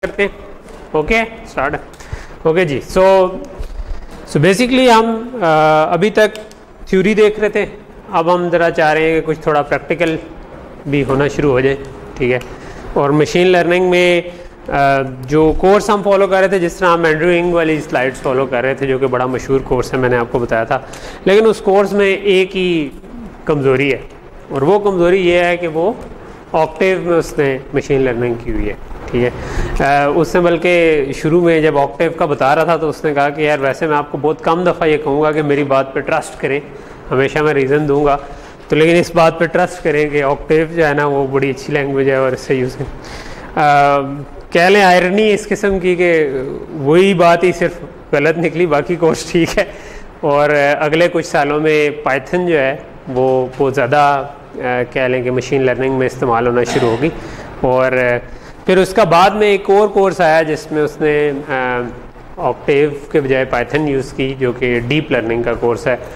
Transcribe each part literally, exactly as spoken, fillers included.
करते हैं। Okay start. Okay जी, सो सो बेसिकली हम आ, अभी तक थ्योरी देख रहे थे, अब हम ज़रा चाह रहे हैं कि कुछ थोड़ा प्रैक्टिकल भी होना शुरू हो जाए, ठीक है। और मशीन लर्निंग में आ, जो कोर्स हम फॉलो कर रहे थे, जिस तरह हम एंड्रयू इंग वाली स्लाइड्स फॉलो कर रहे थे, जो कि बड़ा मशहूर कोर्स है, मैंने आपको बताया था, लेकिन उस कोर्स में एक ही कमज़ोरी है, और वो कमज़ोरी ये है कि वो ऑक्टेव में उसने मशीन लर्निंग की हुई है, ठीक है। उसने बल्कि शुरू में जब ऑक्टेव का बता रहा था तो उसने कहा कि यार वैसे मैं आपको बहुत कम दफ़ा ये कहूँगा कि मेरी बात पे ट्रस्ट करें, हमेशा मैं रीज़न दूंगा, तो लेकिन इस बात पे ट्रस्ट करें कि ऑक्टेव जो है ना वो बड़ी अच्छी लैंग्वेज है और इससे यूज़ कह लें आयरनी इस किस्म की कि वही बात ही सिर्फ गलत निकली, बाकी कोर्स ठीक है। और अगले कुछ सालों में पाइथन जो है वो बहुत ज़्यादा कह लें कि मशीन लर्निंग में इस्तेमाल होना शुरू होगी। और फिर उसका बाद में एक और कोर्स आया जिसमें उसने ऑक्टेव के बजाय पाइथन यूज़ की, जो कि डीप लर्निंग का कोर्स है।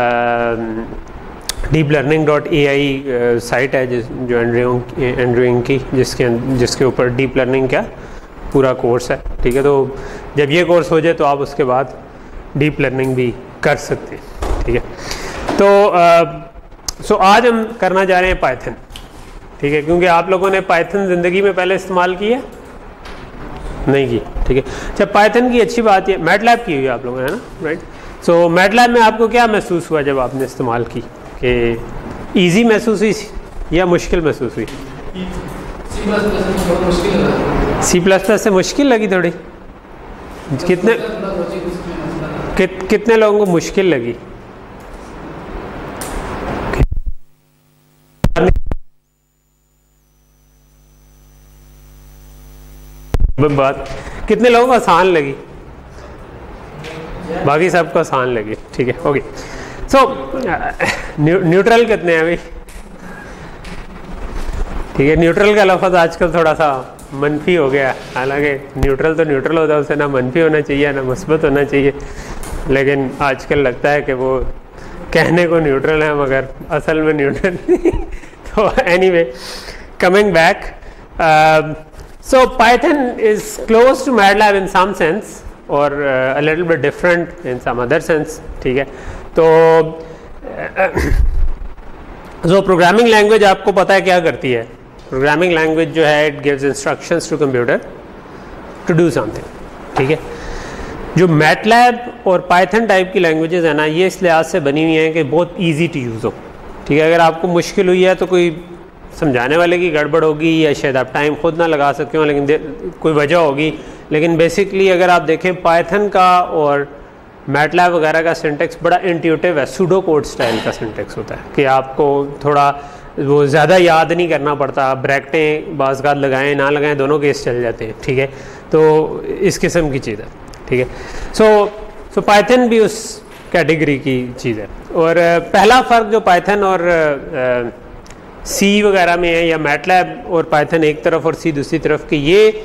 Deep learning dot A I site है जिस जो एंड्रयू एंड्रयू इंग की, जिसके जिसके ऊपर डीप लर्निंग का पूरा कोर्स है, ठीक है। तो जब ये कोर्स हो जाए तो आप उसके बाद डीप लर्निंग भी कर सकते हैं, ठीक है। तो आ, सो आज हम करना चाह रहे हैं पाइथन, ठीक है, क्योंकि आप लोगों ने पाइथन ज़िंदगी में पहले इस्तेमाल की है नहीं की, ठीक है। अच्छा, पाइथन की अच्छी बात है, मैटलैब की हुई है आप लोगों ने, है ना, राइट। सो मैटलैब में आपको क्या महसूस हुआ जब आपने इस्तेमाल की, कि इजी महसूस हुई या मुश्किल महसूस हुई? सी प्लस प्लस से मुश्किल लगी थोड़ी? कितने कित, कितने लोगों को मुश्किल लगी? बात कितने लोगों को आसान लगी? बाकी सबको आसान लगी, ठीक है। ओके, सो न्यूट्रल कितने हैं अभी? ठीक है, न्यूट्रल का लफ्ज़ आजकल थोड़ा सा मनफी हो गया, हालांकि न्यूट्रल तो न्यूट्रल होता है, उसे ना मनफी होना चाहिए ना मुस्बत होना चाहिए, लेकिन आजकल लगता है कि वो कहने को न्यूट्रल है मगर असल में न्यूट्रल तो anyway, coming back, so Python is close to MATLAB in some sense or uh, a little bit different in some other sense, ठीक है। तो जो प्रोग्रामिंग लैंग्वेज आपको पता है क्या करती है? प्रोग्रामिंग लैंग्वेज जो है it gives instructions to computer to do something, ठीक है। जो मैटलैब और पाइथन टाइप की लैंग्वेजेस है ना, ये इस लिहाज से बनी हुई हैं कि बहुत ईजी टू यूज़ हो, ठीक है। अगर आपको मुश्किल हुई है तो कोई समझाने वाले की गड़बड़ होगी या शायद आप टाइम खुद ना लगा सकते हो, लेकिन कोई वजह होगी, लेकिन बेसिकली अगर आप देखें पाइथन का और मैटलैब वगैरह का सिंटेक्स बड़ा इंट्यूटिव है, सूडो कोड स्टाइल का सिंटेक्स होता है कि आपको थोड़ा वो ज़्यादा याद नहीं करना पड़ता, ब्रैकेटें बाज़ लगाएं ना लगाएं दोनों केस चल जाते हैं, ठीक है। तो इस किस्म की चीज़ है, ठीक है। सो सो पाइथन भी उस कैटेगरी की चीज़ है। और पहला फ़र्क जो पाइथन और सी वगैरह में है, या मैटलैब और पाइथन एक तरफ और सी दूसरी तरफ, कि ये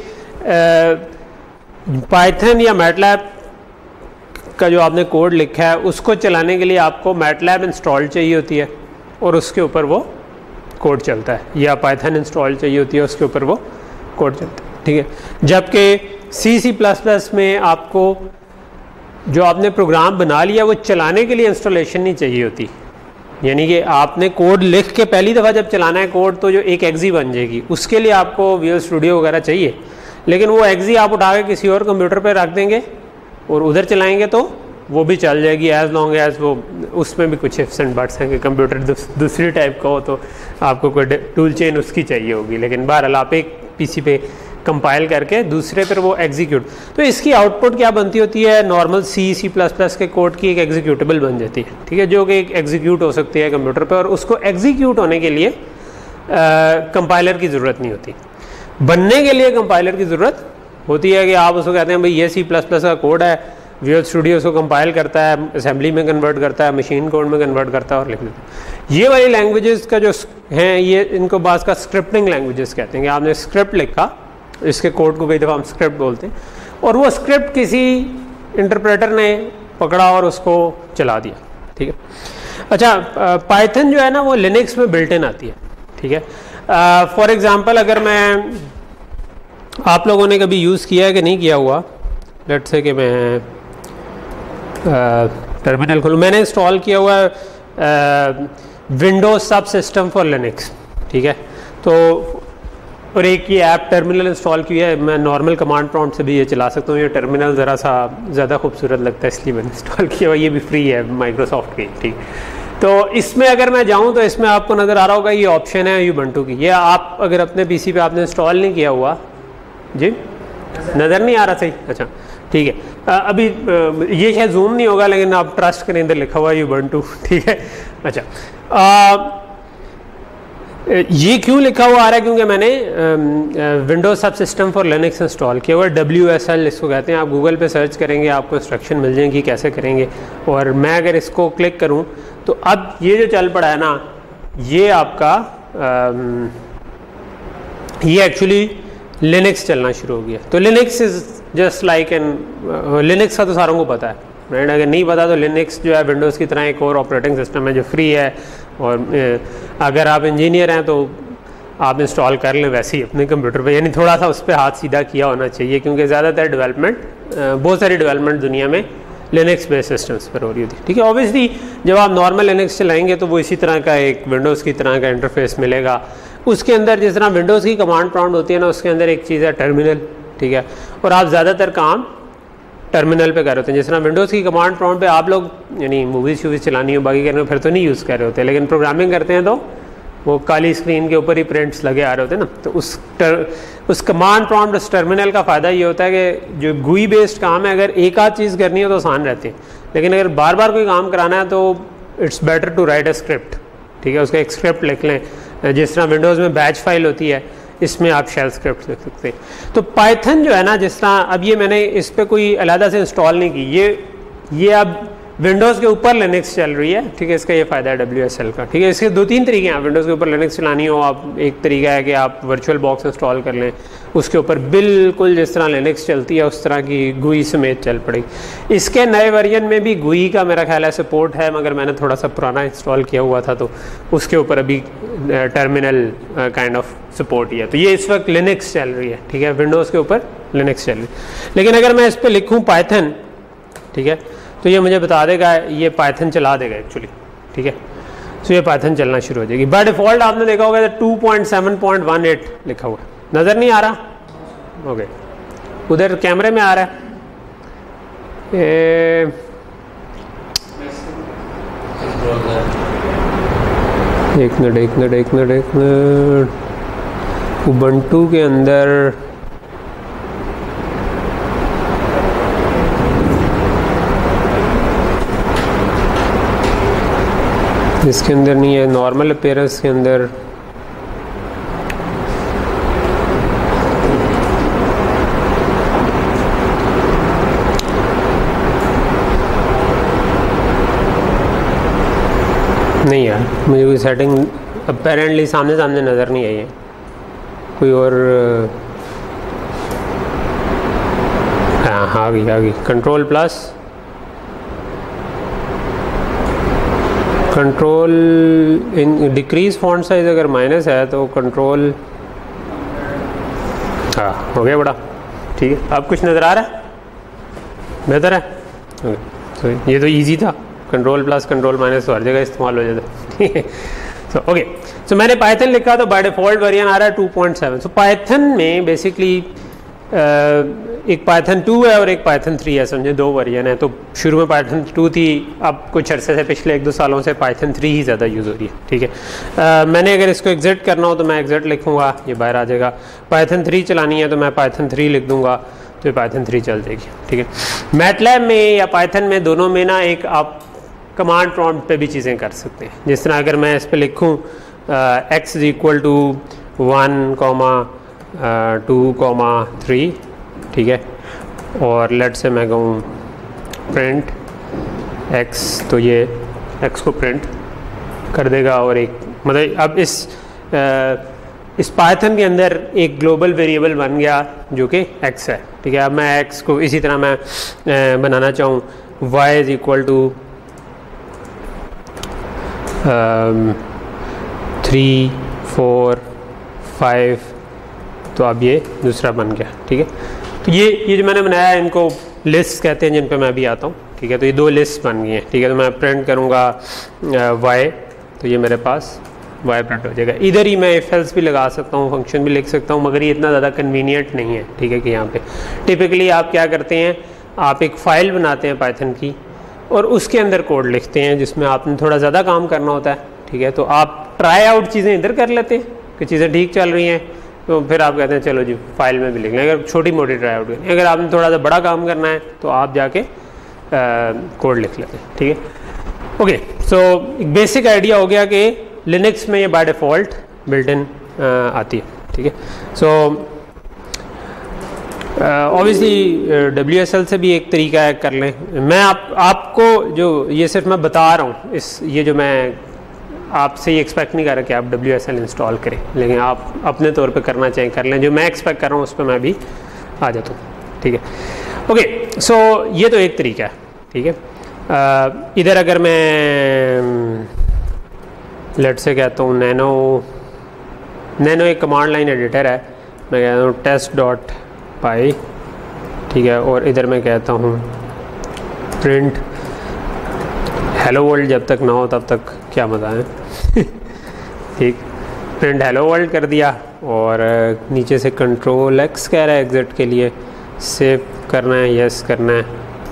पाइथन या मैटलैब का जो आपने कोड लिखा है उसको चलाने के लिए आपको मैटलैब इंस्टॉल चाहिए होती है और उसके ऊपर वो कोड चलता है, या पाइथन इंस्टॉल चाहिए होती है उसके ऊपर वो कोड चलता है, ठीक है। जबकि सी सी प्लस प्लस में आपको जो आपने प्रोग्राम बना लिया वो चलाने के लिए इंस्टॉलेशन नहीं चाहिए होती, यानी कि आपने कोड लिख के पहली दफ़ा जब चलाना है कोड तो जो एक एग्जी बन जाएगी, उसके लिए आपको विजुअल स्टूडियो वगैरह चाहिए, लेकिन वो एग्जी आप उठा के किसी और कंप्यूटर पर रख देंगे और उधर चलाएंगे तो वो भी चल जाएगी, एज लॉन्ग एज वो, उसमें भी कुछ इफ्स एंड बट्स हैं कि कंप्यूटर दूसरी टाइप का हो तो आपको कोई टूल चेन उसकी चाहिए होगी, लेकिन बहरहाल आप एक पीसी पे कंपाइल करके दूसरे पर वो एग्जीक्यूट, तो इसकी आउटपुट क्या बनती होती है? Normal C C plus plus के कोड की एक एग्जीक्यूटेबल बन जाती है, ठीक है, जो कि एक एग्जीक्यूट हो सकती है कंप्यूटर पे, और उसको एग्जीक्यूट होने के लिए कंपाइलर की ज़रूरत नहीं होती। बनने के लिए कंपाइलर की ज़रूरत होती है कि आप उसको कहते हैं भाई ये सी प्लस प्लस का कोड है, विजुअल स्टूडियो उसको कंपाइल करता है, असेंबली में कन्वर्ट करता है, मशीन कोड में कन्वर्ट करता है और लिख देता है। ये वाली लैंग्वेजेस का जो हैं ये इनको बास का स्क्रिप्टिंग लैंग्वेजेस कहते हैं, कि आपने स्क्रिप्ट लिखा, इसके कोड को कई दफ़ा हम स्क्रिप्ट बोलते हैं, और वो स्क्रिप्ट किसी इंटरप्रेटर ने पकड़ा और उसको चला दिया, ठीक है। अच्छा, पाइथन जो है ना वो लिनक्स में बिल्ट इन आती है, ठीक है। फॉर एग्जांपल अगर मैं आप लोगों ने कभी यूज़ किया है कि नहीं किया हुआ? लेट्स से कि मैं टर्मिनल खोलूँ। मैंने इंस्टॉल किया हुआ है विंडोज सब सिस्टम फॉर लिनक्स, ठीक है। तो और एक ये ऐप टर्मिनल इंस्टॉल किया है, मैं नॉर्मल कमांड प्रॉम्प्ट से भी ये चला सकता हूँ। ये टर्मिनल ज़रा सा ज़्यादा खूबसूरत लगता है इसलिए मैंने इंस्टॉल किया हुआ। ये भी फ्री है माइक्रोसॉफ्ट की, ठीक। तो इसमें अगर मैं जाऊँ तो इसमें आपको नज़र आ रहा होगा ये ऑप्शन है यूबंटू की। ये आप अगर अपने पीसी पे आपने इंस्टॉल नहीं किया हुआ जी, नज़र नहीं आ रहा सही? अच्छा ठीक है। अभी ये शायद जूम नहीं होगा लेकिन आप ट्रस्ट करें, इधर लिखा हुआ है यूबंटू, ठीक है। अच्छा आ, ये क्यों लिखा हुआ आ रहा है? क्योंकि मैंने विंडोज सब सिस्टम फॉर लिनक्स इंस्टॉल किया हुआ, डब्ल्यू एस एल इसको कहते हैं। आप गूगल पे सर्च करेंगे आपको इंस्ट्रक्शन मिल जाएंगी कैसे करेंगे। और मैं अगर इसको क्लिक करूं तो अब ये जो चल पड़ा है ना, ये आपका आम, ये एक्चुअली लिनक्स चलना शुरू हो गया। तो Linux is just like an, Linux का तो सारों को पता है राइट। अगर नहीं पता तो लिनक्स जो है विंडोज़ की तरह एक और ऑपरेटिंग सिस्टम है जो फ्री है। और अगर आप इंजीनियर हैं तो आप इंस्टॉल कर लें वैसे ही अपने कंप्यूटर पे, यानी थोड़ा सा उस पर हाथ सीधा किया होना चाहिए क्योंकि ज़्यादातर डेवलपमेंट, बहुत सारी डेवलपमेंट दुनिया में लिनक्स बेस्ड सिस्टम्स पर हो रही होती है, ठीक है। ऑब्वियसली जब आप नॉर्मल लिनक्स चलाएंगे तो वो इसी तरह का एक विंडोज़ की तरह का इंटरफेस मिलेगा। उसके अंदर जिस तरह विंडोज़ की कमांड प्रॉम्प्ट होती है ना, उसके अंदर एक चीज़ है टर्मिनल, ठीक है। और आप ज़्यादातर काम टर्मिनल पे कर रहे होते हैं। जिस तरह विंडोज़ की कमांड प्रॉम्प्ट पे आप लोग यानी मूवीज़ शूवीज़ चलानी हो बाकी करने हो फिर तो नहीं यूज़ कर रहे होते, लेकिन प्रोग्रामिंग करते हैं तो वो काली स्क्रीन के ऊपर ही प्रिंट्स लगे आ रहे होते हैं ना। तो उस टर, उस कमांड प्रॉम्प्ट उस टर्मिनल का फ़ायदा ये होता है कि जो गुई बेस्ड काम है अगर एक आध चीज़ करनी हो तो आसान रहती है, लेकिन अगर बार बार कोई काम कराना है तो it's better to write a script, ठीक है। उसका एक स्क्रिप्ट लिख लें। जिस तरह विंडोज़ में बैच फाइल होती है, इसमें आप शेल स्क्रिप्ट लिख सकते हैं। तो पाइथन जो है ना, जिस तरह अब ये मैंने इस पर कोई अलहदा से इंस्टॉल नहीं की, ये ये अब विंडोज़ के ऊपर लिनक्स चल रही है, ठीक है। इसका ये फ़ायदा है डब्ल्यू एस एल का, ठीक है। इसके दो तीन तरीके हैं विंडोज़ के ऊपर लिनक्स चलानी हो। आप एक तरीका है कि आप वर्चुअल बॉक्स इंस्टॉल कर लें, उसके ऊपर बिल्कुल जिस तरह लिनक्स चलती है उस तरह की गुई समेत चल पड़ेगी। इसके नए वर्जन में भी गुई का मेरा ख्याल है सपोर्ट है, मगर मैंने थोड़ा सा पुराना इंस्टॉल किया हुआ था तो उसके ऊपर अभी टर्मिनल काइंड ऑफ सपोर्ट ही है। तो ये इस वक्त लिनक्स चल रही है, ठीक है। विंडोज़ के ऊपर लिनक्स चल रही है। लेकिन अगर मैं इस पर लिखूँ पाइथन, ठीक है, तो ये मुझे बता देगा, ये पाइथन चला देगा एक्चुअली, ठीक है। तो ये पाइथन चलना शुरू हो जाएगी। बाय डिफ़ॉल्ट आपने देखा होगा two point seven point one eight लिखा हुआ है, नज़र नहीं आ रहा? ओके, उधर कैमरे में आ रहा है। ए... एक मिनट एक मिनट एक मिनट एक मिनट उबंटू के अंदर इसके अंदर नहीं है, नॉर्मल अपीयरेंस के अंदर नहीं यार, मुझे कोई सेटिंग अपेरेंटली सामने सामने नज़र नहीं आई है। कोई और हाँ हाँ आ गई आ गई control plus control in decrease font size अगर माइनस है तो कंट्रोल, हाँ हो गया बड़ा, ठीक है। अब कुछ नज़र आ रहा है? बेहतर है। ओके, तो ये तो इजी था, कंट्रोल प्लस कंट्रोल माइनस हर जगह इस्तेमाल हो जाता, ठीक है। सो ओके, सो मैंने पाइथन लिखा तो बाय डिफ़ॉल्ट वर्जन आ रहा है two point seven. So python में बेसिकली एक पाइथन टू है और एक पाइथन थ्री है, समझे दो वर्जन है। तो शुरू में पाइथन टू थी, अब कुछ अरसे से पिछले एक दो सालों से पाइथन थ्री ही ज़्यादा यूज़ हो रही है, ठीक है। uh, मैंने अगर इसको एग्जिट करना हो तो मैं एग्जिट लिखूँगा, ये बाहर आ जाएगा। पाइथन थ्री चलानी है तो मैं पाइथन थ्री लिख दूँगा तो ये पाइथन थ्री चल जाएगी, ठीक है। मैटलैब में या पाइथन में दोनों में ना एक आप कमांड प्रॉम्प्ट पे भी चीज़ें कर सकते हैं। जिस तरह अगर मैं इस पर लिखूँ X is equal to one comma two comma three, ठीक है, और लेट से मैं कहूँ प्रिंट एक्स, तो ये एक्स को प्रिंट कर देगा। और एक मतलब अब इस आ, इस पाइथन के अंदर एक ग्लोबल वेरिएबल बन गया जो कि एक्स है, ठीक है। अब मैं एक्स को इसी तरह मैं आ, बनाना चाहूँ Y is equal to three four five तो अब ये दूसरा बन गया, ठीक है। तो ये ये जो मैंने बनाया है इनको लिस्ट कहते हैं, जिन पे मैं भी आता हूँ, ठीक है। तो ये दो लिस्ट बन गई हैं, ठीक है। तो मैं प्रिंट करूँगा वाई, तो ये मेरे पास वाई प्रिंट हो जाएगा। इधर ही मैं इफ एल्स भी लगा सकता हूँ, फंक्शन भी लिख सकता हूँ, मगर ये इतना ज़्यादा कन्वीनियंट नहीं है, ठीक है। कि यहाँ पे टिपिकली आप क्या करते हैं, आप एक फ़ाइल बनाते हैं पाइथन की और उसके अंदर कोड लिखते हैं जिसमें आपने थोड़ा ज़्यादा काम करना होता है, ठीक है। तो आप ट्राई आउट चीज़ें इधर कर लेते हैं कि चीज़ें ठीक चल रही हैं, तो फिर आप कहते हैं चलो जी फाइल में भी लिख लें। अगर छोटी मोटी ट्राई आउट करें, अगर आपने थोड़ा सा बड़ा काम करना है तो आप जाके कोड लिख लेते हैं, ठीक है। ओके, सो एक बेसिक आइडिया हो गया कि लिनक्स में ये बाय डिफ़ॉल्ट बिल्ट इन आती है, ठीक है। So obviously W S L से भी एक तरीका है, कर लें। मैं आप आपको जो ये सिर्फ मैं बता रहा हूँ, इस ये जो मैं आपसे ये एक्सपेक्ट नहीं कर रहा कि आप डब्ल्यू एस एल इंस्टॉल करें, लेकिन आप अपने तौर पे करना चाहें कर लें। जो मैं एक्सपेक्ट कर रहा हूँ उस पर मैं भी आ जाता हूँ, ठीक है। ओके, सो ये तो एक तरीका है, ठीक है। uh, इधर अगर मैं लेट से कहता हूँ नैनो नैनो एक कमांड लाइन एडिटर है, मैं कहता हूँ टेस्ट डॉट पाई, ठीक है। और इधर मैं कहता हूँ प्रिंट हेलो वर्ल्ड, जब तक ना हो तब तक क्या मज़ा है ठीक, प्रिंट हेलो वर्ल्ड कर दिया और नीचे से कंट्रोल एक्स कह रहा है एग्जिट के लिए, सेव करना है, यस करना है,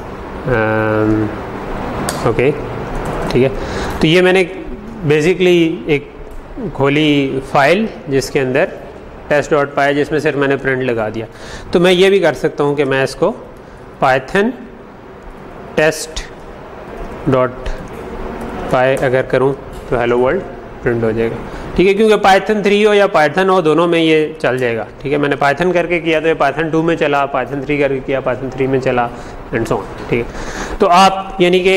ओके, ठीक है। तो ये मैंने बेसिकली एक खोली फाइल जिसके अंदर टेस्ट डॉट पाई, जिसमें सिर्फ मैंने प्रिंट लगा दिया। तो मैं ये भी कर सकता हूँ कि मैं इसको पाइथन टेस्ट डॉट पाई अगर करूँ तो हेलो वर्ल्ड प्रिंट हो जाएगा, ठीक है। क्योंकि पाइथन थ्री हो या पाइथन हो, दोनों में ये चल जाएगा, ठीक है। मैंने पाइथन करके किया तो ये पाइथन टू में चला, पाइथन थ्री करके किया पाइथन थ्री में चला, एंड सो ऑन, ठीक है। तो आप यानी कि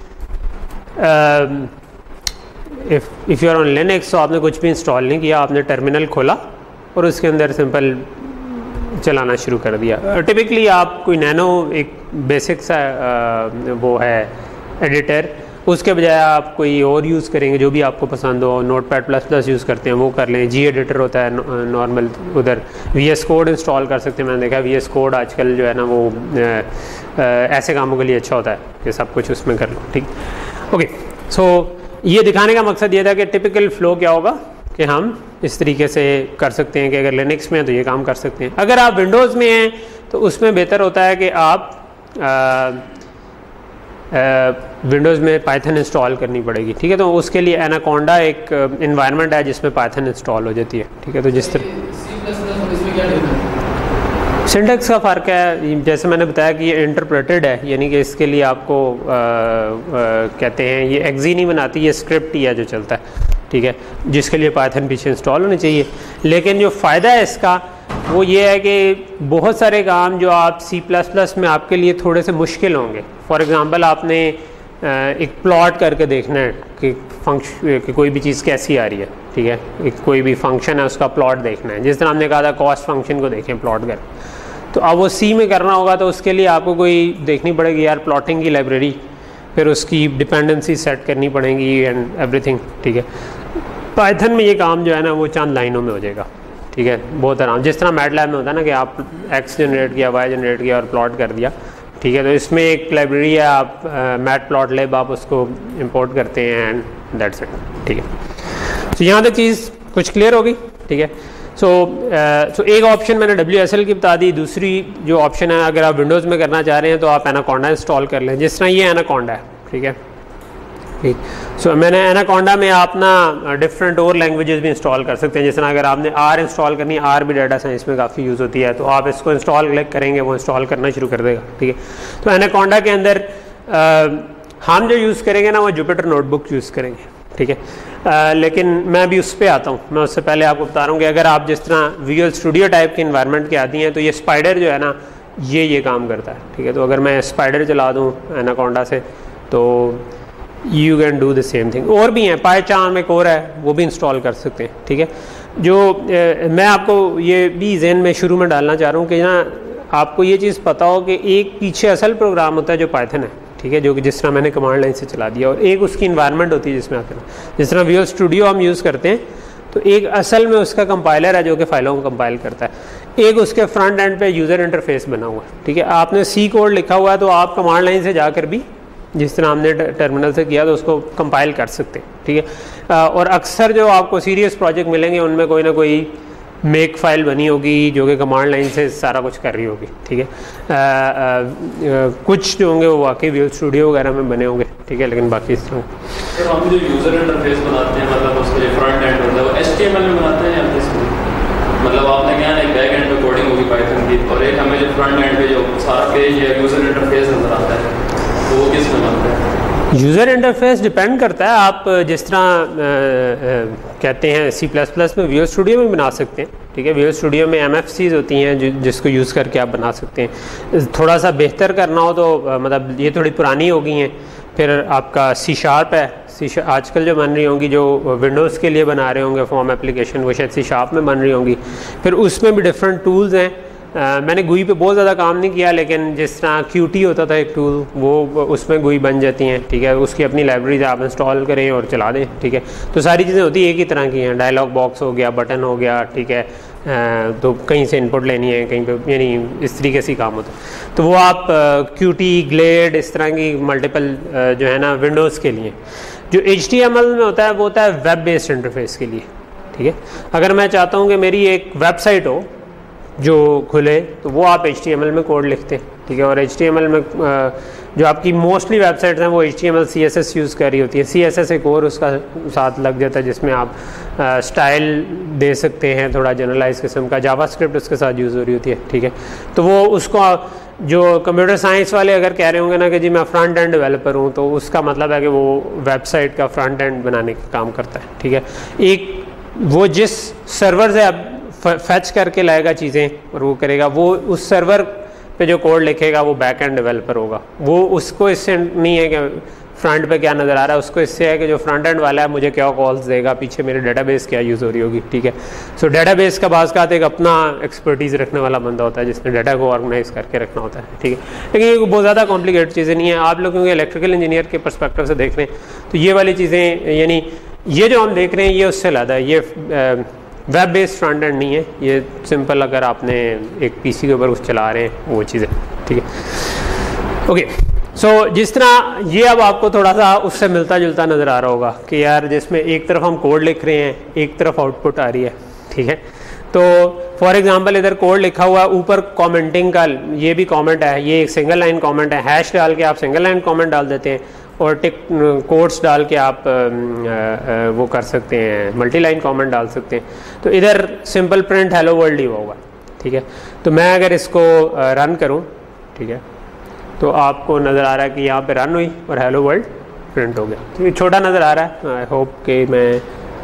if if you are on Linux, तो आपने कुछ भी इंस्टॉल नहीं किया, आपने टर्मिनल खोला और उसके अंदर सिंपल चलाना शुरू कर दिया। टिपिकली आप कोई नैनो एक बेसिक सा आ, वो है एडिटर, उसके बजाय आप कोई और यूज़ करेंगे जो भी आपको पसंद हो। Notepad plus plus use करते हैं वो कर लें, जी एडिटर होता है नॉर्मल, उधर वी एस कोड इंस्टॉल कर सकते हैं। मैंने देखा वी एस कोड आजकल जो है ना वो आ, आ, ऐसे कामों के लिए अच्छा होता है कि सब कुछ उसमें कर लो, ठीक। ओके, सो ये दिखाने का मकसद ये था कि टिपिकल फ़्लो क्या होगा कि हम इस तरीके से कर सकते हैं कि अगर लिनक्स में है तो ये काम कर सकते हैं। अगर आप विंडोज़ में हैं तो उसमें बेहतर होता है कि आप विंडोज़ में पाइथन इंस्टॉल करनी पड़ेगी, ठीक है। तो उसके लिए एनाकोंडा एक इन्वायरमेंट है जिसमें पाइथन इंस्टॉल हो जाती है, ठीक है। तो जिस तरह सिंटैक्स का फ़र्क है, जैसे मैंने बताया कि ये इंटरप्रेटेड है, यानी कि इसके लिए आपको आ, आ, कहते हैं ये एक्जी नहीं बनाती, ये स्क्रिप्ट ही है जो चलता है, ठीक है, जिसके लिए पाइथन पीछे इंस्टॉल होनी चाहिए। लेकिन जो फ़ायदा है इसका वो ये है कि बहुत सारे काम जो आप सी प्लस प्लस में आपके लिए थोड़े से मुश्किल होंगे। फॉर एग्ज़ाम्पल आपने एक प्लॉट करके देखना है कि फंक्शन कि कोई भी चीज़ कैसी आ रही है, ठीक है। एक कोई भी फंक्शन है उसका प्लॉट देखना है, जिस तरह हमने कहा था कॉस्ट फंक्शन को देखें प्लॉट कर, तो अब वो सी में करना होगा तो उसके लिए आपको कोई देखनी पड़ेगी यार प्लॉटिंग की लाइब्रेरी, फिर उसकी डिपेंडेंसी सेट करनी पड़ेगी एंड एवरीथिंग, ठीक है। पाइथन में ये काम जो है ना वो चंद लाइनों में हो जाएगा, ठीक है, बहुत आराम। जिस तरह मैटलैब में होता है ना कि आप एक्स जनरेट किया, वाई जनरेट किया और प्लॉट कर दिया, ठीक है। तो इसमें एक लाइब्रेरी है, आप मैट प्लॉट लेब आप उसको इंपोर्ट करते हैं एंड दैट्स इट, ठीक है। तो यहाँ तक चीज़ कुछ क्लियर होगी, ठीक है। सो सो एक ऑप्शन मैंने डब्ल्यू एस एल की बता दी। दूसरी जो ऑप्शन है, अगर आप विंडोज़ में करना चाह रहे हैं तो आप एनाकोंडा इंस्टॉल कर लें, जिस तरह ये एनाकोंडा है, ठीक है, ठीक। सो so, मैंने एनाकोंडा में आप ना डिफरेंट और लैंग्वेजेस भी इंस्टॉल कर सकते हैं। जिस तरह अगर आपने आर इंस्टॉल करनी है, आर भी डाटा साइंस में काफ़ी यूज़ होती है, तो आप इसको इंस्टॉल क्लिक करेंगे वो इंस्टॉल करना शुरू कर देगा, ठीक है। तो एनाकोंडा के अंदर आ, हम जो यूज़ करेंगे ना वो जुपिटर नोटबुक यूज़ करेंगे, ठीक है। आ, लेकिन मैं अभी उस पर आता हूँ। मैं उससे पहले आपको बता रहा हूँ कि अगर आप जिस तरह विजुअल स्टूडियो टाइप के इन्वायरमेंट के आती हैं तो ये स्पाइडर जो है ना ये ये काम करता है, ठीक है। तो अगर मैं स्पाइडर चला दूँ एनाकोंडा से तो you can do the same thing. और भी हैं, पायचार्म एक और है, वो भी इंस्टॉल कर सकते हैं, ठीक है। जो ए, मैं आपको ये भी जहन में शुरू में डालना चाह रहा हूँ कि ना आपको ये चीज़ पता हो कि एक पीछे असल प्रोग्राम होता है जो पाइथन है, ठीक है, जो कि जिस तरह मैंने कमांड लाइन से चला दिया, और एक उसकी इन्वायरमेंट होती है जिसमें आते हैं। जिस तरह विजुअल स्टूडियो हम यूज़ करते हैं तो एक असल में उसका कंपाइलर है जो कि फाइलों को कंपाइल करता है, एक उसके फ्रंट एंड पे यूज़र इंटरफेस बना हुआ है, ठीक है। आपने सी कोड लिखा हुआ है तो आप कमांड लाइन से जाकर भी जिस तरह हमने टर्मिनल से किया तो उसको कंपाइल कर सकते हैं, ठीक है। और अक्सर जो आपको सीरियस प्रोजेक्ट मिलेंगे उनमें कोई ना कोई मेक फाइल बनी होगी जो कि कमांड लाइन से सारा कुछ कर रही होगी, ठीक है। आ, आ, आ, कुछ जो होंगे वो वाकई विजुअल स्टूडियो वगैरह में बने होंगे, ठीक है, लेकिन बाकी इस तरह तो हम जो यूज़र इंटरफेस बनाते हैं मतलब उसके लिए फ्रंट एंड होता है वो एच टी एम एल में बनाते हैं या किस में? मतलब आपने क्या है बैक एंड पे कोडिंग होगी पाइथन की और एक हमें जो फ्रंट एंड पे जो सारा पेज या यूज़र इंटरफेस नज़र आता है तो वो किस में बनता है? यूज़र इंटरफेस डिपेंड करता है, आप जिस तरह आ, आ, कहते हैं सी प्लस प्लस में विजुअल स्टूडियो में बना सकते हैं, ठीक है। विजुअल स्टूडियो में एम एफ सीज होती हैं जो जिसको यूज़ करके आप बना सकते हैं। थोड़ा सा बेहतर करना हो तो आ, मतलब ये थोड़ी पुरानी हो गई हैं। फिर आपका सी शार्प है, सी आजकल जो बन रही होंगी जो विंडोज़ के लिए बना रहे होंगे फॉर्म एप्लीकेशन वो शायद सी शार्प में बन रही होंगी। फिर उसमें भी डिफरेंट टूल्स हैं। Uh, मैंने गुई पे बहुत ज़्यादा काम नहीं किया लेकिन जिस तरह क्यूटी होता था एक टूल वो उसमें गुई बन जाती हैं, ठीक है। उसकी अपनी लाइब्रेरी आप इंस्टॉल करें और चला दें, ठीक है। तो सारी चीज़ें होती एक ही तरह की हैं, डायलॉग बॉक्स हो गया, बटन हो गया, ठीक है। uh, तो कहीं से इनपुट लेनी है कहीं पे, यानी इस तरीके से काम होता है। तो वो आप क्यूटी uh, ग्लेड इस तरह की मल्टीपल uh, जो है ना विंडोज़ के लिए। जो एच टी एम एल में होता है वो होता है वेब बेस्ड इंटरफेस के लिए, ठीक है। अगर मैं चाहता हूँ कि मेरी एक वेबसाइट हो जो खुले तो वो आप एच टी एम एल में कोड लिखते हैं, ठीक है। और एच टी एम एल में जो आपकी मोस्टली वेबसाइट्स हैं वो H T M L C S S use कर रही होती है। सी एस एस एक और उसका साथ लग जाता है जिसमें आप स्टाइल दे सकते हैं, थोड़ा जनरलाइज किस्म का। जावास्क्रिप्ट उसके साथ यूज़ हो रही होती है, ठीक है। तो वो उसको जो कंप्यूटर साइंस वाले अगर कह रहे होंगे ना कि जी मैं फ्रंट एंड डेवलपर हूँ तो उसका मतलब है कि वो वेबसाइट का फ्रंट एंड बनाने का काम करता है, ठीक है। एक वो जिस सर्वर से आप फैच करके लाएगा चीज़ें और वो करेगा, वो उस सर्वर पे जो कोड लिखेगा वो बैक एंड डेवलपर होगा। वो उसको इससे नहीं है कि फ्रंट पे क्या नज़र आ रहा है, उसको इससे है कि जो फ्रंट एंड वाला है मुझे क्या कॉल्स देगा, पीछे मेरे डेटाबेस क्या यूज़ हो रही होगी, ठीक है। सो डेटाबेस का बाज़ का एक अपना एक्सपर्टीज़ रखने वाला बंदा होता है जिसने डाटा को ऑर्गेनाइज करके रखना होता है, ठीक है। लेकिन ये बहुत ज़्यादा कॉम्प्लिकेटेड चीज़ें नहीं है। आप लोग क्योंकि इलेक्ट्रिकल इंजीनियर के पर्सपेक्टिव से देख रहे हैं तो ये वाली चीज़ें, यानी ये जो हम देख रहे हैं ये उससे ज़्यादा ये वेब बेस्ड फ्रंट एंड नहीं है, ये सिंपल अगर आपने एक पीसी के ऊपर कुछ चला रहे हैं वो चीज़ें, ठीक है। ओके, सो जिस तरह ये अब आपको थोड़ा सा उससे मिलता जुलता नज़र आ रहा होगा कि यार जिसमें एक तरफ हम कोड लिख रहे हैं एक तरफ आउटपुट आ रही है, ठीक है। तो फॉर एग्जांपल इधर कोड लिखा हुआ है, ऊपर कमेंटिंग का ये भी कमेंट है, ये एक सिंगल लाइन कमेंट है, हैश डाल के आप सिंगल लाइन कमेंट डाल देते हैं और टिक कोट्स डाल के आप आ, आ, वो कर सकते हैं, मल्टी लाइन कमेंट डाल सकते हैं। तो इधर सिंपल प्रिंट हेलो वर्ल्ड ही होगा, ठीक है। तो मैं अगर इसको रन करूं, ठीक है, तो आपको नज़र आ रहा है कि यहाँ पे रन हुई और हेलो वर्ल्ड प्रिंट हो गया। तो ये छोटा नज़र आ रहा है, आई होप कि मैं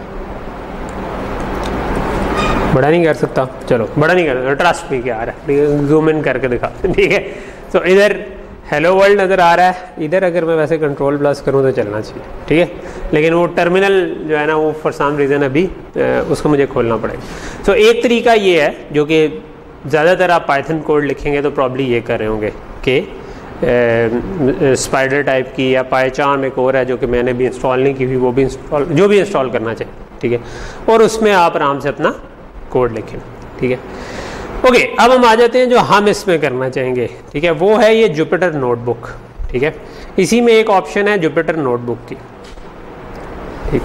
बड़ा नहीं कर सकता, चलो बड़ा नहीं कर सकता, ट्रस्ट भी क्या आ रहा है, जूम इन करके दिखा, ठीक है। तो इधर हेलो वर्ल्ड नज़र आ रहा है, इधर अगर मैं वैसे कंट्रोल प्लस करूँ तो चलना चाहिए, ठीक है। लेकिन वो टर्मिनल जो है ना वो फॉर सम रीज़न अभी उसको मुझे खोलना पड़ेगा। तो एक तरीका ये है जो कि ज़्यादातर आप पाइथन कोड लिखेंगे तो प्रॉब्ली ये कर रहे होंगे कि स्पाइडर टाइप की या पायचान एक और है जो कि मैंने भी इंस्टॉल नहीं की हुई, वो भी इंस्टॉल जो भी इंस्टॉल करना चाहिए, ठीक है। और उसमें आप आराम से अपना कोड लिखें, ठीक है। ओके, अब हम आ जाते हैं जो हम इसमें करना चाहेंगे, ठीक है। वो है ये जुपिटर नोटबुक, ठीक है। इसी में एक ऑप्शन है जुपिटर नोटबुक की, ठीक।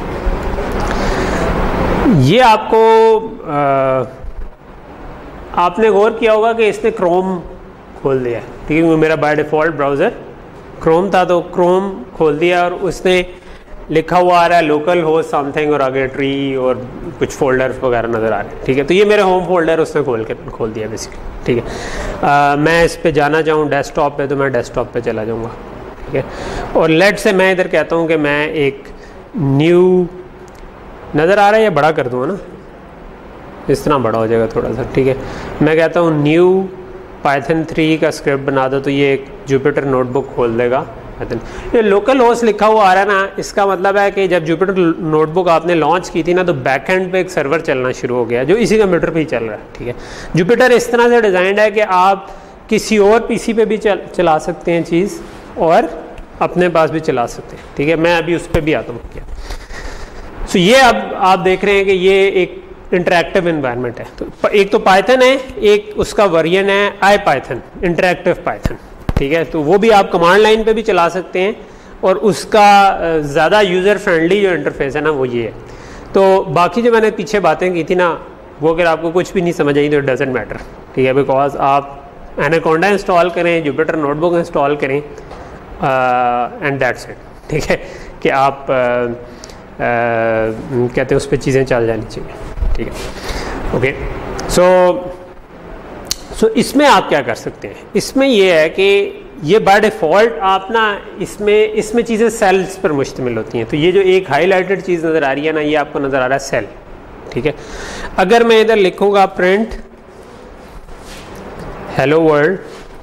ये आपको आ, आपने गौर किया होगा कि इसने क्रोम खोल दिया है, ठीक है। मेरा बाय डिफ़ॉल्ट ब्राउज़र क्रोम था तो क्रोम खोल दिया और उसने लिखा हुआ आ रहा है लोकल होस्ट समथिंग और आगे ट्री और कुछ फोल्डर्स वगैरह नज़र आ रहे हैं, ठीक है। तो ये मेरे होम फोल्डर उसने खोल के खोल दिया बेसिकली, ठीक है। आ, मैं इस पे जाना चाहूँ डेस्कटॉप पे तो मैं डेस्कटॉप पे चला जाऊँगा, ठीक है। और लेट से मैं इधर कहता हूँ कि मैं एक न्यू नज़र आ रहा है, ये बड़ा कर दूँगा ना, इस तरह बड़ा हो जाएगा थोड़ा सा, ठीक है। मैं कहता हूँ न्यू पाइथन थ्री का स्क्रिप्ट बना दो तो ये एक जुपिटर नोटबुक खोल देगा पाइथन। ये लोकल होस्ट लिखा हुआ आ रहा है ना, इसका मतलब है कि जब जुपिटर नोटबुक आपने लॉन्च की थी ना तो बैकएंड पे एक सर्वर चलना शुरू हो गया जो इसी कंप्यूटर पे ही चल रहा है, ठीक है। जुपिटर इस तरह से डिज़ाइंड है कि आप किसी और पीसी पे भी चल, चला सकते हैं चीज़ और अपने पास भी चला सकते हैं, ठीक है। मैं अभी उस पर भी आता हूँ क्या। सो ये अब आप देख रहे हैं कि ये एक इंटरैक्टिव एनवायरनमेंट है। तो एक तो पाइथन है, एक उसका वर्जन है आई पाइथन, इंटरैक्टिव पाइथन, ठीक है। तो वो भी आप कमांड लाइन पे भी चला सकते हैं और उसका ज़्यादा यूज़र फ्रेंडली जो इंटरफेस है ना वो ये है। तो बाकी जो मैंने पीछे बातें की थी ना, वो अगर आपको कुछ भी नहीं समझ आई तो इट डजेंट मैटर, ठीक है, बिकॉज आप एनाकोंडा इंस्टॉल करें, जुपिटर नोटबुक इंस्टॉल करें एंड दैट्स इट, ठीक है, कि आप uh, uh, कहते हैं उस पर चीज़ें चल जानी चाहिए, ठीक है। ओके, सो सो इसमें आप क्या कर सकते हैं, इसमें ये है कि ये बाय डिफ़ॉल्ट आप ना इसमें इसमें चीज़ें सेल्स पर मुश्तमिल होती हैं। तो ये जो एक हाईलाइटेड चीज़ नज़र आ रही है ना, ये आपको नज़र आ रहा है सेल, ठीक है। अगर मैं इधर लिखूँगा प्रिंट हेलो वर्ल्ड,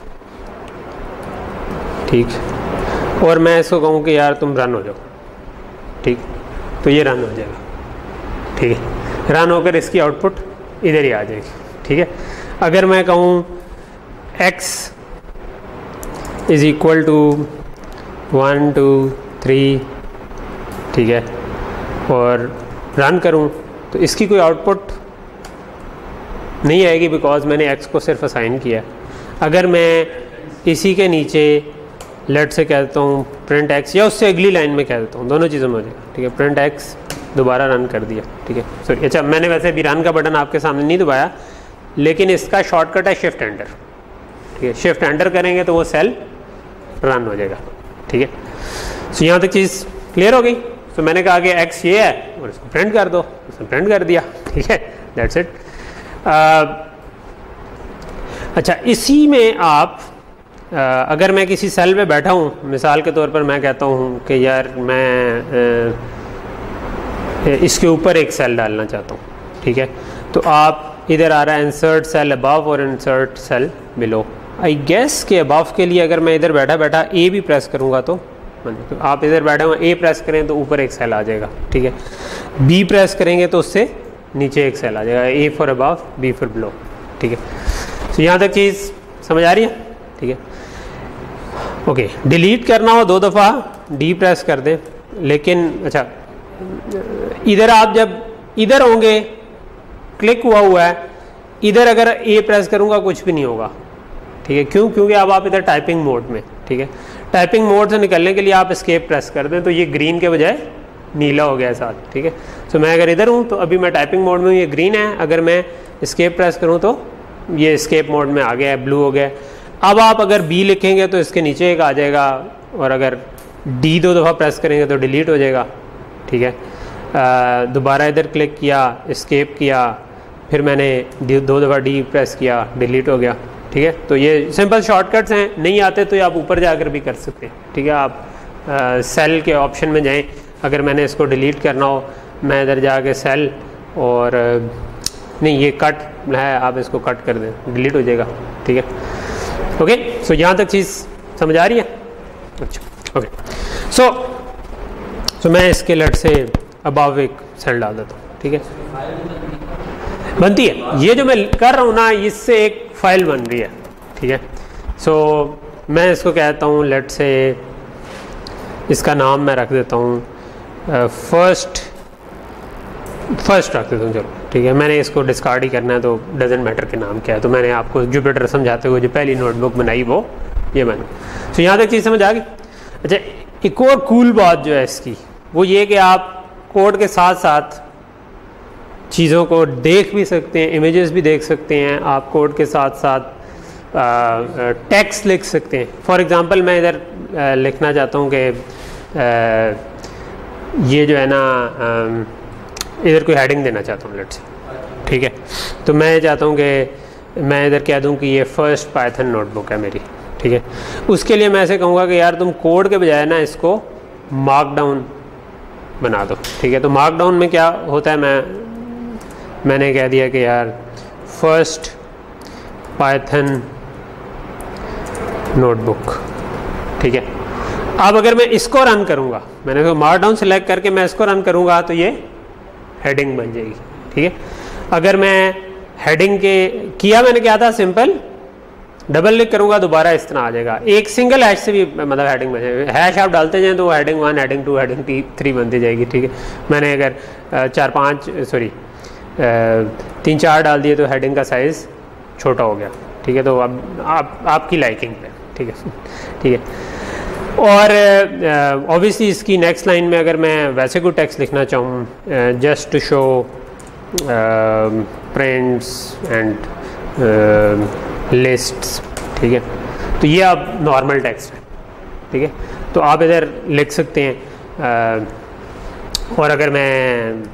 ठीक, और मैं इसको कहूँ कि यार तुम रन हो जाओ, ठीक, तो ये रन हो जाएगा, ठीक है। रन होकर इसकी आउटपुट इधर ही आ जाएगी, ठीक है। अगर मैं कहूँ x is equal to one two three, ठीक है, और रन करूँ तो इसकी कोई आउटपुट नहीं आएगी बिकॉज मैंने x को सिर्फ असाइन किया। अगर मैं इसी के नीचे लेट से कहता हूँ प्रिंट x, या उससे अगली लाइन में कह देता हूँ, दोनों चीज़ों में हो जाएगा, ठीक है। प्रिंट x दोबारा रन कर दिया, ठीक है, सॉरी, अच्छा मैंने वैसे भी रन का बटन आपके सामने नहीं दबाया, लेकिन इसका शॉर्टकट है शिफ्ट एंटर, ठीक है। शिफ्ट एंटर करेंगे तो वो सेल रन हो जाएगा, ठीक है। सो यहाँ तक चीज़ क्लियर हो गई। तो मैंने कहा कि x ये है और इसको प्रिंट कर दो, उसने प्रिंट कर दिया, ठीक है, दैट्स इट। अच्छा, इसी में आप Uh, अगर मैं किसी सेल पे बैठा हूँ, मिसाल के तौर पर मैं कहता हूँ कि यार मैं uh, इसके ऊपर एक सेल डालना चाहता हूँ, ठीक है, तो आप इधर आ रहा है इंसर्ट सेल अबव और insert cell below. I guess के अबव के लिए अगर मैं इधर बैठा बैठा ए भी प्रेस करूँगा तो, तो आप इधर बैठे हुए ए प्रेस करें तो ऊपर एक सेल आ जाएगा, ठीक है। बी प्रेस करेंगे तो उससे नीचे एक सेल आ जाएगा, A for above, B for below, ठीक है। तो यहाँ तक चीज़ समझ आ रही है, ठीक है। ओके, डिलीट करना हो दो दफ़ा डी प्रेस कर दें, लेकिन अच्छा इधर आप जब इधर होंगे क्लिक हुआ हुआ है, इधर अगर ए प्रेस करूँगा कुछ भी नहीं होगा, ठीक है। क्यों? क्योंकि अब आप इधर टाइपिंग मोड में, ठीक है। टाइपिंग मोड से निकलने के लिए आप एस्केप प्रेस कर दें तो ये ग्रीन के बजाय नीला हो गया साथ, ठीक है। तो मैं अगर इधर हूँ तो अभी मैं टाइपिंग मोड में हूँ, ये ग्रीन है, अगर मैं एस्केप प्रेस करूँ तो ये एस्केप मोड में आ गया है, ब्लू हो गया। अब आप अगर बी लिखेंगे तो इसके नीचे एक आ जाएगा, और अगर डी दो दफ़ा प्रेस करेंगे तो डिलीट हो जाएगा, ठीक है। दोबारा इधर क्लिक किया, एस्केप किया, फिर मैंने दो दफ़ा डी प्रेस किया, डिलीट हो गया, ठीक है। तो ये सिंपल शॉर्टकट्स हैं, नहीं आते तो आप ऊपर जाकर भी कर सकते हैं, ठीक है। आप आ, सेल के ऑप्शन में जाएं, अगर मैंने इसको डिलीट करना हो मैं इधर जाके सेल, और नहीं ये कट है, आप इसको कट कर दें, डिलीट हो जाएगा, ठीक है। ओके, सो यहाँ तक चीज़ समझ आ रही है? अच्छा, ओके, सो सो मैं इसके लट से अबाव एक सेल डाल देता हूँ, ठीक है, बनती है। ये जो मैं कर रहा हूँ ना, इससे एक फाइल बन रही है, ठीक है। सो मैं इसको कहता हूँ लेट से, इसका नाम मैं रख देता हूँ फर्स्ट फर्स्ट रख देता हूँ, चलो ठीक है। मैंने इसको डिस्कार्ड ही करना है तो डजेंट मैटर के नाम क्या है, तो मैंने आपको जुपिटर समझाते हुए जो पहली नोटबुक बनाई वो ये मैंने। तो यहाँ तक चीज़ समझ आ गई। अच्छा, एक और कूल बात जो है इसकी वो ये कि आप कोड के साथ साथ चीज़ों को देख भी सकते हैं, इमेजेस भी देख सकते हैं, आप कोड के साथ साथ टेक्स्ट लिख सकते हैं। फॉर एग्ज़ाम्पल मैं इधर लिखना चाहता हूँ कि ये जो है ना, इधर कोई हेडिंग देना चाहता हूँ लेट्स, ठीक है। तो मैं चाहता हूँ कि मैं इधर कह दूँ कि ये फर्स्ट पाइथन नोटबुक है मेरी, ठीक है। उसके लिए मैं ऐसे कहूँगा कि यार तुम कोड के बजाय ना इसको मार्कडाउन बना दो, ठीक है। तो मार्कडाउन में क्या होता है, मैं मैंने कह दिया कि यार फर्स्ट पाइथन नोटबुक, ठीक है। अब अगर मैं इसको रन करूँगा, मैंने तो मार्कडाउन सेलेक्ट करके मैं इसको रन करूँगा तो ये हेडिंग बन जाएगी, ठीक है। अगर मैं हेडिंग के किया मैंने क्या था, सिंपल डबल क्लिक करूँगा दोबारा इस तरह आ जाएगा। एक सिंगल हैश से भी मतलब हेडिंग बन हैश आप डालते जाएँ तो heading one heading two heading three बनती जाएगी, ठीक है। मैंने अगर चार पाँच सॉरी तीन चार डाल दिए तो हेडिंग का साइज़ छोटा हो गया, ठीक है। तो अब आप आपकी लाइकिंग पे, ठीक है ठीक है। और ऑब्वियसली uh, इसकी नेक्स्ट लाइन में अगर मैं वैसे कोई टेक्स्ट लिखना चाहूँ, just to show prints and lists, ठीक है, तो ये अब नॉर्मल टेक्स्ट है, ठीक है। तो आप इधर लिख सकते हैं। uh, और अगर मैं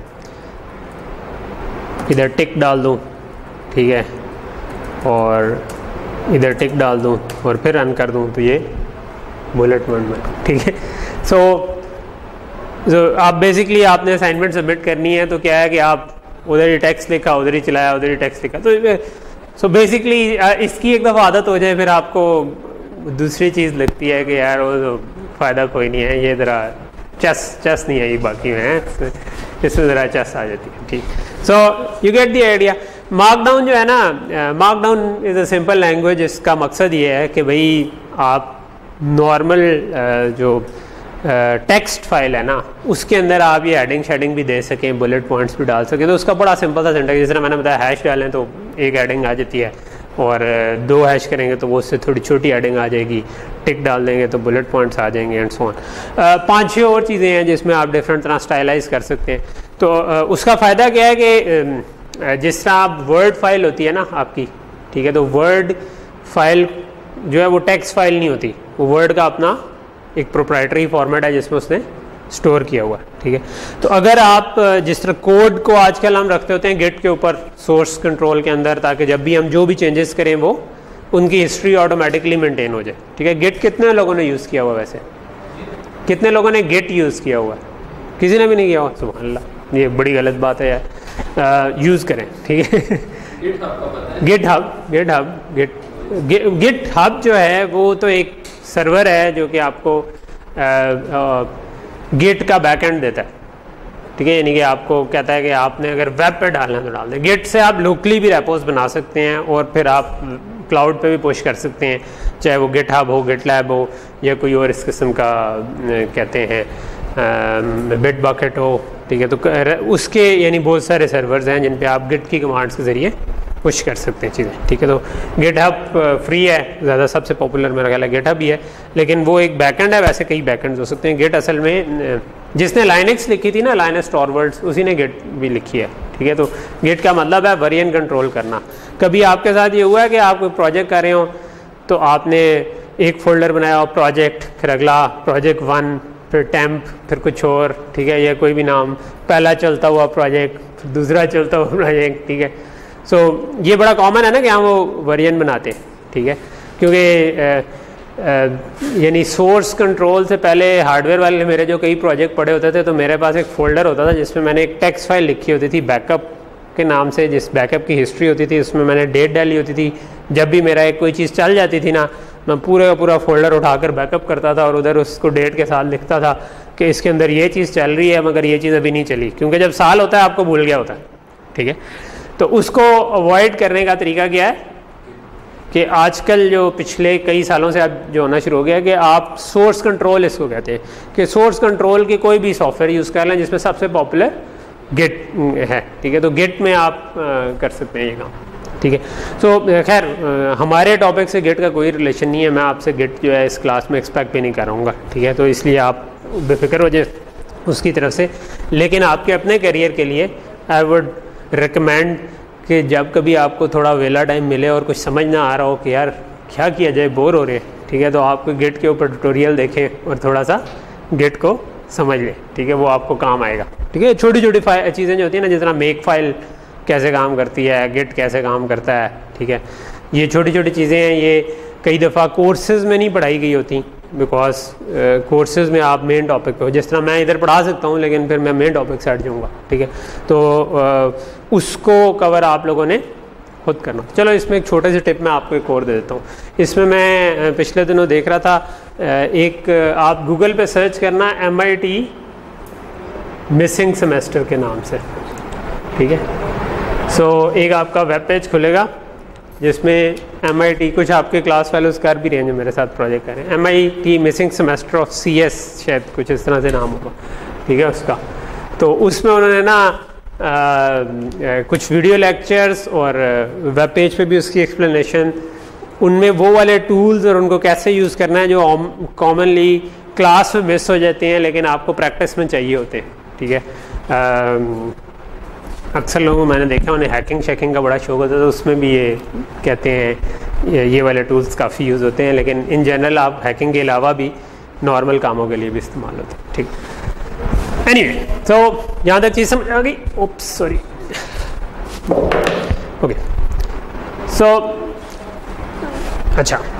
इधर टिक डाल दूँ, ठीक है, और इधर टिक डाल दूँ और फिर रन कर दूँ तो ये बुलेट पॉइंट में, ठीक है। सो so, so, आप बेसिकली आपने असाइनमेंट सबमिट करनी है तो क्या है कि आप उधर ही टेक्स्ट लिखा, उधर ही चलाया, उधर ही टेक्स्ट लिखा। तो सो so बेसिकली इसकी एक दफ़ा आदत हो जाए फिर आपको दूसरी चीज़ लगती है कि यार वो तो फ़ायदा कोई नहीं है, ये ज़रा चस चस नहीं है, ये बाकी में है, इसमें ज़रा चस आ जाती है, ठीक। So you get the idea. Markdown जो है ना, markdown is a simple language. इसका मकसद ये है कि भाई आप नॉर्मल uh, जो टेक्स्ट uh, फाइल है ना उसके अंदर आप ये हेडिंग शेडिंग भी दे सकें, बुलेट पॉइंट्स भी डाल सकें। तो उसका बड़ा सिंपल सा सिंटैक्स, जिस तरह मैंने बताया हैश डालें तो एक हेडिंग आ जाती है, और uh, दो हैश करेंगे तो वो उससे थोड़ी छोटी हेडिंग आ जाएगी, टिक डाल देंगे तो बुलेट पॉइंट्स आ जाएंगे एंड सो ऑन। पाँच छः और चीज़ें हैं जिसमें आप डिफरेंट तरह स्टाइलाइज कर सकते हैं। तो uh, उसका फ़ायदा क्या है कि uh, जिस तरह आप वर्ड फाइल होती है ना आपकी, ठीक है, तो वर्ड फाइल जो है वो टेक्स्ट फाइल नहीं होती, वो वर्ड का अपना एक प्रोप्राइटरी फॉर्मेट है जिसमें उसने स्टोर किया हुआ है, ठीक है। तो अगर आप जिस तरह कोड को आजकल हम रखते होते हैं गिट के ऊपर सोर्स कंट्रोल के अंदर, ताकि जब भी हम जो भी चेंजेस करें वो उनकी हिस्ट्री ऑटोमेटिकली मेंटेन हो जाए, ठीक है। गिट कितने लोगों ने यूज़ किया हुआ, वैसे कितने लोगों ने गिट यूज़ किया हुआ? किसी ने भी नहीं किया हुआ? सुभान अल्लाह, ये बड़ी गलत बात है यार। यूज़ करें, ठीक है। GitHub GitHub git GitHub जो है वो तो एक सर्वर है जो कि आपको गिट का बैकएंड देता है, ठीक है। यानी कि आपको कहता है कि आपने अगर वेब पे डालना है तो डाल दें। गिट से आप लोकली भी रेपोज बना सकते हैं और फिर आप क्लाउड पे भी पुश कर सकते हैं, चाहे वो गिट हब हो, गिट लैब हो, या कोई और इस किस्म का कहते हैं बिट बकेट हो, ठीक है। तो उसके यानी बहुत सारे सर्वर्स हैं जिन पे आप गिट की कमांड्स के ज़रिए पुश कर सकते हैं चीज़ें, ठीक है। तो गिट हब फ्री है, ज़्यादा सबसे पॉपुलर मेरा ख्याल है गिट हब ही है, लेकिन वो एक बैकएंड है, वैसे कई बैकएंड्स हो सकते हैं। गिट असल में जिसने लाइनक्स लिखी थी ना, लाइनक्स टॉरवर्ड्स, उसी ने गिट भी लिखी है, ठीक है। तो गिट का मतलब है वेरिएंट कंट्रोल करना। कभी आपके साथ ये हुआ है कि आप कोई प्रोजेक्ट कर रहे हो तो आपने एक फोल्डर बनाया और प्रोजेक्ट, फिर अगला प्रोजेक्ट वन, फिर टेम्प, फिर कुछ और, ठीक है, या कोई भी नाम, पहला चलता हुआ प्रोजेक्ट, फिर दूसरा चलता हुआ प्रोजेक्ट, ठीक है। सो so, ये बड़ा कॉमन है ना कि हम वो वेरिएंट बनाते हैं, ठीक है, क्योंकि यानी सोर्स कंट्रोल से पहले हार्डवेयर वाले मेरे जो कई प्रोजेक्ट पड़े होते थे तो मेरे पास एक फ़ोल्डर होता था जिसमें मैंने एक टेक्स्ट फाइल लिखी होती थी बैकअप के नाम से, जिस बैकअप की हिस्ट्री होती थी उसमें मैंने डेट डाली होती थी। जब भी मेरा एक कोई चीज़ चल जाती थी ना, मैं पूरे का पूरा फोल्डर उठाकर बैकअप करता था और उधर उसको डेट के साथ लिखता था कि इसके अंदर ये चीज़ चल रही है मगर ये चीज़ अभी नहीं चली, क्योंकि जब साल होता है आपको भूल गया होता है, ठीक है। तो उसको अवॉइड करने का तरीका क्या है कि आजकल जो पिछले कई सालों से अब जो होना शुरू हो गया कि आप सोर्स कंट्रोल इसको कहते हैं, कि सोर्स कंट्रोल के कोई भी सॉफ्टवेयर यूज़ कर लें, जिसमें सबसे पॉपुलर गिट है, ठीक है। तो गिट में आप आ, कर सकते हैं ये काम, ठीक है। सो खैर हमारे टॉपिक से गिट का कोई रिलेशन नहीं है, मैं आपसे गिट जो है इस क्लास में एक्सपेक्ट भी नहीं करूँगा, ठीक है। तो इसलिए आप बेफिक्र हो जाए उसकी तरफ से। लेकिन आपके अपने करियर के लिए आई वुड रिकमेंड कि जब कभी आपको थोड़ा वेला टाइम मिले और कुछ समझ ना आ रहा हो कि यार क्या किया जाए, बोर हो रहे, ठीक है, तो आप गिट के ऊपर ट्यूटोरियल देखें और थोड़ा सा गिट को समझ लें, ठीक है, वो आपको काम आएगा, ठीक है। छोटी छोटी चीज़ें जो होती हैं ना, जिस तरह मेक फाइल कैसे काम करती है, गिट कैसे काम करता है, ठीक है, ये छोटी छोटी चीज़ें हैं, ये कई दफ़ा कोर्सेज़ में नहीं पढ़ाई गई होती, बिकॉज कोर्सेज़ में आप मेन टॉपिक पे हो, जिस तरह मैं इधर पढ़ा सकता हूँ लेकिन फिर मैं मेन टॉपिक से हट जाऊँगा, ठीक है। तो uh, उसको कवर आप लोगों ने खुद करना। चलो इसमें एक छोटे से टिप मैं आपको एक और दे देता हूँ। इसमें मैं पिछले दिनों देख रहा था, एक आप गूगल पे सर्च करना M I T missing semester के नाम से, ठीक है। सो so, एक आपका वेब पेज खुलेगा जिसमें एम आई टी, कुछ आपके क्लास फेलोज कर भी रहे हैं जो मेरे साथ प्रोजेक्ट कर रहे हैं, M I T missing semester of C S, शायद कुछ इस तरह से नाम होगा, ठीक है उसका। तो उसमें उन्होंने ना आ, आ, कुछ वीडियो लेक्चर्स और वेब पेज पे भी उसकी एक्सप्लेनेशन, उनमें वो वाले टूल्स और उनको कैसे यूज़ करना है जो कॉमनली क्लास में मिस हो जाते हैं लेकिन आपको प्रैक्टिस में चाहिए होते हैं, ठीक है। अक्सर लोगों को मैंने देखा उन्हें हैकिंग शैकिंग का बड़ा शौक होता है, तो उसमें भी ये कहते हैं ये, ये वाले टूल्स काफ़ी यूज़ होते हैं, लेकिन इन जनरल आप हैकिंग के अलावा भी नॉर्मल कामों के लिए भी इस्तेमाल होते हैं, ठीक। एनीवे, तो यहाँ तक चीज़ समझ आ गई। Oops sorry, okay. सो अच्छा,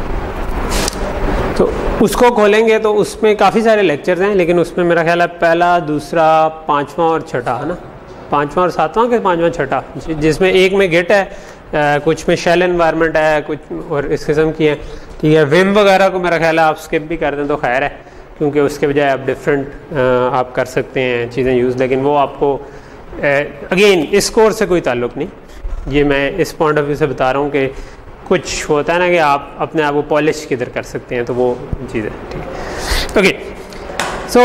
तो उसको खोलेंगे तो उसमें काफ़ी सारे लेक्चर्स हैं, लेकिन उसमें मेरा ख्याल है पहला, दूसरा, पाँचवा और छठा है ना, पाँचवा और सातवां के पाँचवा छठा, जिसमें एक में गिट है, आ, कुछ में शेल एनवायरनमेंट है, कुछ और इस किस्म की है, ठीक है। विम वगैरह को मेरा ख्याल है आप स्किप भी कर दें तो खैर है, क्योंकि उसके बजाय आप डिफरेंट आप कर सकते हैं चीज़ें यूज़, लेकिन वो आपको अगेन इस कोर्स से कोई ताल्लुक़ नहीं, ये मैं इस पॉइंट ऑफ व्यू से बता रहा हूँ कि कुछ होता है ना कि आप अपने आप को पॉलिश किधर कर सकते हैं, तो वो चीज़ है, ठीक है। Okay, so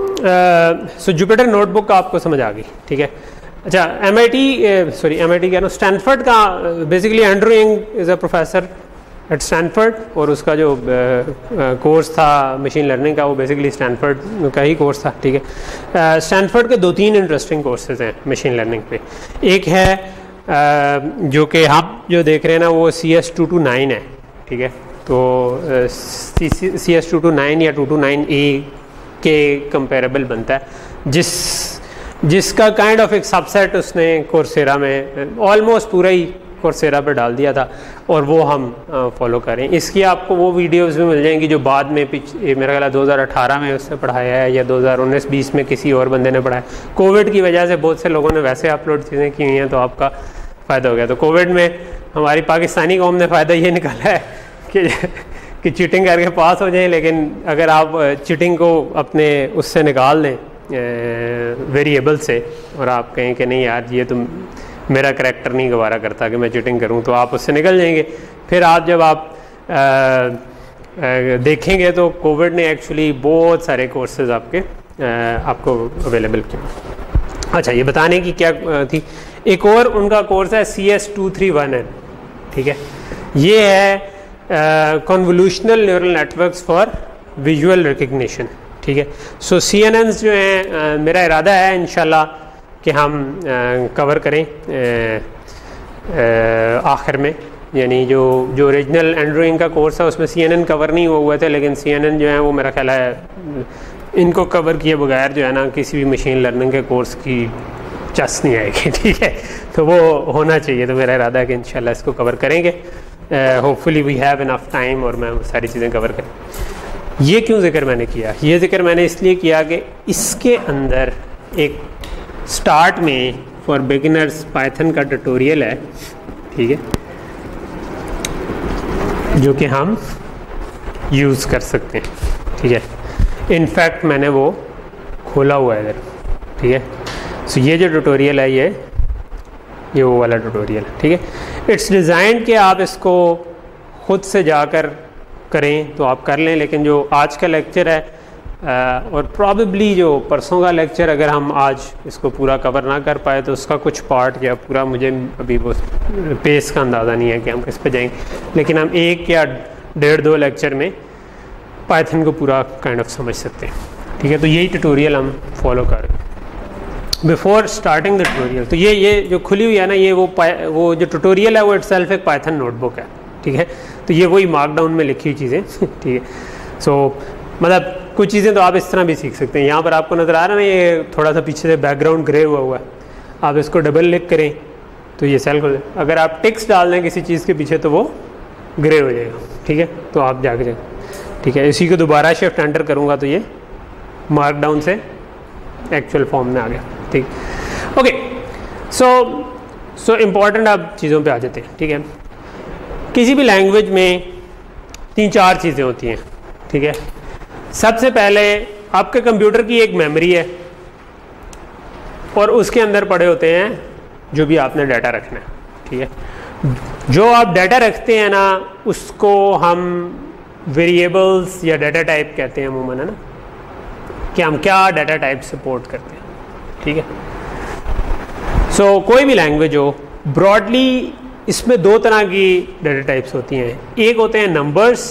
so Jupyter notebook का आपको समझ आ गई, ठीक है। अच्छा, M I T sorry M I T कह रहा हूँ, स्टैनफोर्ड का basically Andrew Ng is a professor at Stanford, और उसका जो कोर्स uh, uh, था मशीन लर्निंग का वो बेसिकली स्टैनफोर्ड का ही कोर्स था, ठीक है। स्टैनफोर्ड uh, के दो तीन इंटरेस्टिंग कोर्सेज हैं मशीन लर्निंग पे। एक है uh, जो कि हम जो देख रहे हैं ना वो C S two two nine है, ठीक है। तो C S two two nine या टू टू नाइन ए के कंपेरेबल बनता है, जिस जिसका काइंड ऑफ एक सबसेट उसने कोर्सेरा में ऑलमोस्ट पूरा ही कोर्सेरा पे डाल दिया था, और वो हम फॉलो करें। इसकी आपको वो वीडियोस भी मिल जाएंगी जो बाद में पिछ मेरा ख्याल दो हज़ार अठारह में उसने पढ़ाया है, या दो हज़ार उन्नीस बीस में किसी और बंदे ने पढ़ाया। कोविड की वजह से बहुत से लोगों ने वैसे अपलोड चीज़ें की हुई हैं, तो आपका फ़ायदा हो गया। तो कोविड में हमारी पाकिस्तानी कौम ने फ़ायदा ये निकाला है कि कि चीटिंग करके पास हो जाएं, लेकिन अगर आप चीटिंग को अपने उससे निकाल दें वेरिएबल से, और आप कहें कि नहीं यार ये तुम मेरा करैक्टर नहीं गवारा करता कि मैं चीटिंग करूं, तो आप उससे निकल जाएंगे। फिर आप जब आप आ, आ, देखेंगे तो कोविड ने एक्चुअली बहुत सारे कोर्सेज आपके आ, आपको अवेलेबल किए। अच्छा, ये बताने की क्या थी, एक और उनका कोर्स है C S two three one N, ठीक है। ये है convolutional neural networks for visual recognition, ठीक है। सो सी एन एन्स जो हैं, मेरा इरादा है इंशाल्लाह कि हम कवर करें आखिर में, यानी जो जो ओरिजिनल एंड्रॉइंग का कोर्स है उसमें सी एन एन कवर नहीं हुए थे, लेकिन सी एन एन जो है वो मेरा ख्याल है इनको कवर किए बगैर जो है ना किसी भी मशीन लर्निंग के कोर्स की चस नहीं आएगी, ठीक है। तो वो होना चाहिए, तो मेरा इरादा है कि इंशाल्लाह इसको कवर करेंगे, hopefully we have enough time, और मैं सारी चीज़ें कवर करें। ये क्यों जिक्र मैंने किया, ये जिक्र मैंने इसलिए किया कि इसके अंदर एक स्टार्ट में फॉर बिगिनर्स पाइथन का ट्यूटोरियल है, ठीक है, जो कि हम यूज़ कर सकते हैं, ठीक है। इनफैक्ट मैंने वो खोला हुआ है इधर, ठीक है। सो ये जो ट्यूटोरियल है ये ये वो वाला ट्यूटोरियल है, ठीक है। इट्स डिज़ाइन कि आप इसको खुद से जाकर करें तो आप कर लें, लेकिन जो आज का लेक्चर है आ, और प्रॉबेबली जो परसों का लेक्चर अगर हम आज इसको पूरा कवर ना कर पाए तो उसका कुछ पार्ट या पूरा, मुझे अभी वो पेस का अंदाज़ा नहीं है कि हम किस पे जाएंगे, लेकिन हम एक या डेढ़ दो लेक्चर में पाइथन को पूरा काइंड ऑफ समझ सकते हैं, ठीक है। तो यही ट्यूटोरियल हम फॉलो कर रहे हैं बिफोर स्टार्टिंग द ट्यूटोरियल। तो ये ये जो खुली हुई है ना, ये वो वो जो ट्यूटोरियल है वो इटसेल्फ एक पाइथन नोटबुक है, ठीक है। तो ये वही मार्कडाउन में लिखी हुई चीज़ें, ठीक है। सो मतलब कुछ चीज़ें तो आप इस तरह भी सीख सकते हैं। यहाँ पर आपको नज़र आ रहा है ना, ये थोड़ा सा पीछे से बैकग्राउंड ग्रे हुआ हुआ है, आप इसको डबल क्लिक करें तो ये सेल खुल जाए। अगर आप टेक्स्ट डाल दें किसी चीज़ के पीछे तो वो ग्रे हो जाएगा, ठीक है। तो आप जाके जाए, ठीक है। इसी को दोबारा शिफ्ट एंटर करूँगा तो ये मार्कडाउन से एक्चुअल फॉर्म में आ गया, ठीक। ओके, सो सो इम्पॉर्टेंट आप चीज़ों पे आ जाते हैं, ठीक है। किसी भी लैंग्वेज में तीन चार चीज़ें होती हैं, ठीक है। सबसे पहले आपके कंप्यूटर की एक मेमोरी है, और उसके अंदर पड़े होते हैं जो भी आपने डाटा रखना है, ठीक है। जो आप डाटा रखते हैं ना उसको हम वेरिएबल्स या डाटा टाइप कहते हैं अमूमन, है ना, कि हम क्या डाटा टाइप सपोर्ट करते हैं, ठीक है। सो so, कोई भी लैंग्वेज हो, ब्रॉडली इसमें दो तरह की डाटा टाइप्स होती हैं, एक होते हैं नंबर्स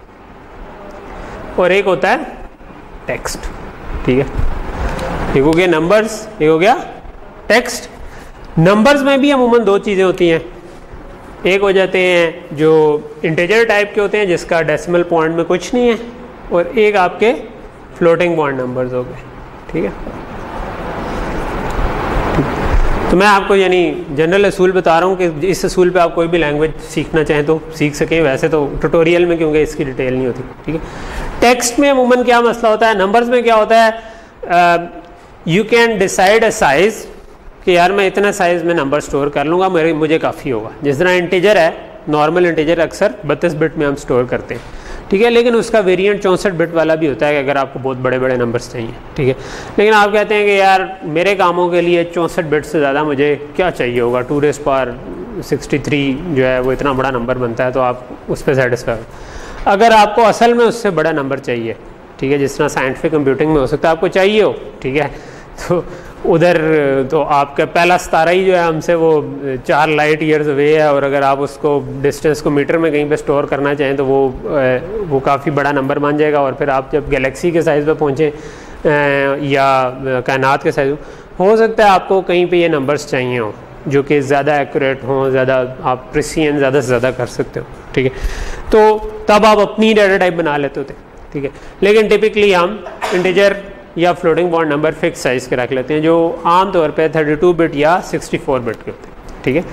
और एक होता है टेक्स्ट, ठीक है। एक हो गया नंबर्स, एक हो गया टेक्स्ट। नंबर्स में भी अमूमन दो चीज़ें होती हैं, एक हो जाते हैं जो इंटीजर टाइप के होते हैं जिसका डेसिमल पॉइंट में कुछ नहीं है, और एक आपके फ्लोटिंग पॉइंट नंबर्स हो गए, ठीक है। तो मैं आपको यानी जनरल असूल बता रहा हूँ कि इस असूल पे आप कोई भी लैंग्वेज सीखना चाहें तो सीख सकें, वैसे तो ट्यूटोरियल में क्योंकि इसकी डिटेल नहीं होती, ठीक है। टेक्स्ट में अमूमन क्या मसला होता है, नंबर्स में क्या होता है, you can decide a size कि यार मैं इतना साइज़ में नंबर स्टोर कर लूँगा, मेरे मुझे काफ़ी होगा। जिस तरह इंटीजर है, नॉर्मल इंटीजर अक्सर बत्तीस बिट में हम स्टोर करते हैं, ठीक है, लेकिन उसका वेरिएंट चौंसठ बिट वाला भी होता है कि अगर आपको बहुत बड़े बड़े नंबर्स चाहिए, ठीक है। लेकिन आप कहते हैं कि यार मेरे कामों के लिए चौंसठ बिट से ज़्यादा मुझे क्या चाहिए होगा, two raise power sixty three जो है वो इतना बड़ा नंबर बनता है, तो आप उस पर सेटिस्फाई हो। अगर आपको असल में उससे बड़ा नंबर चाहिए, ठीक है, जिस तरह साइंटिफिक कंप्यूटिंग में हो सकता है आपको चाहिए हो, ठीक है, तो उधर तो आपका पहला सितारा ही जो है हमसे वो चार लाइट ईयर्स अवे है, और अगर आप उसको डिस्टेंस को मीटर में कहीं पे स्टोर करना चाहें तो वो वो काफ़ी बड़ा नंबर बन जाएगा। और फिर आप जब गैलेक्सी के साइज़ पे पहुँचें या कायनात के साइज़, हो सकता है आपको कहीं पे ये नंबर्स चाहिए हों जो कि ज़्यादा एक्यूरेट हों, ज़्यादा आप प्रिसीजन ज़्यादा से ज़्यादा कर सकते हो, ठीक है। तो तब आप अपनी डाटा टाइप बना लेते होते, ठीक है। लेकिन टिपिकली हम इंटीजर या floating point number fix size के रख लेते हैं जो आम तौर पे थर्टी टू बिट या सिक्सटी फोर बिट के होते हैं, ठीक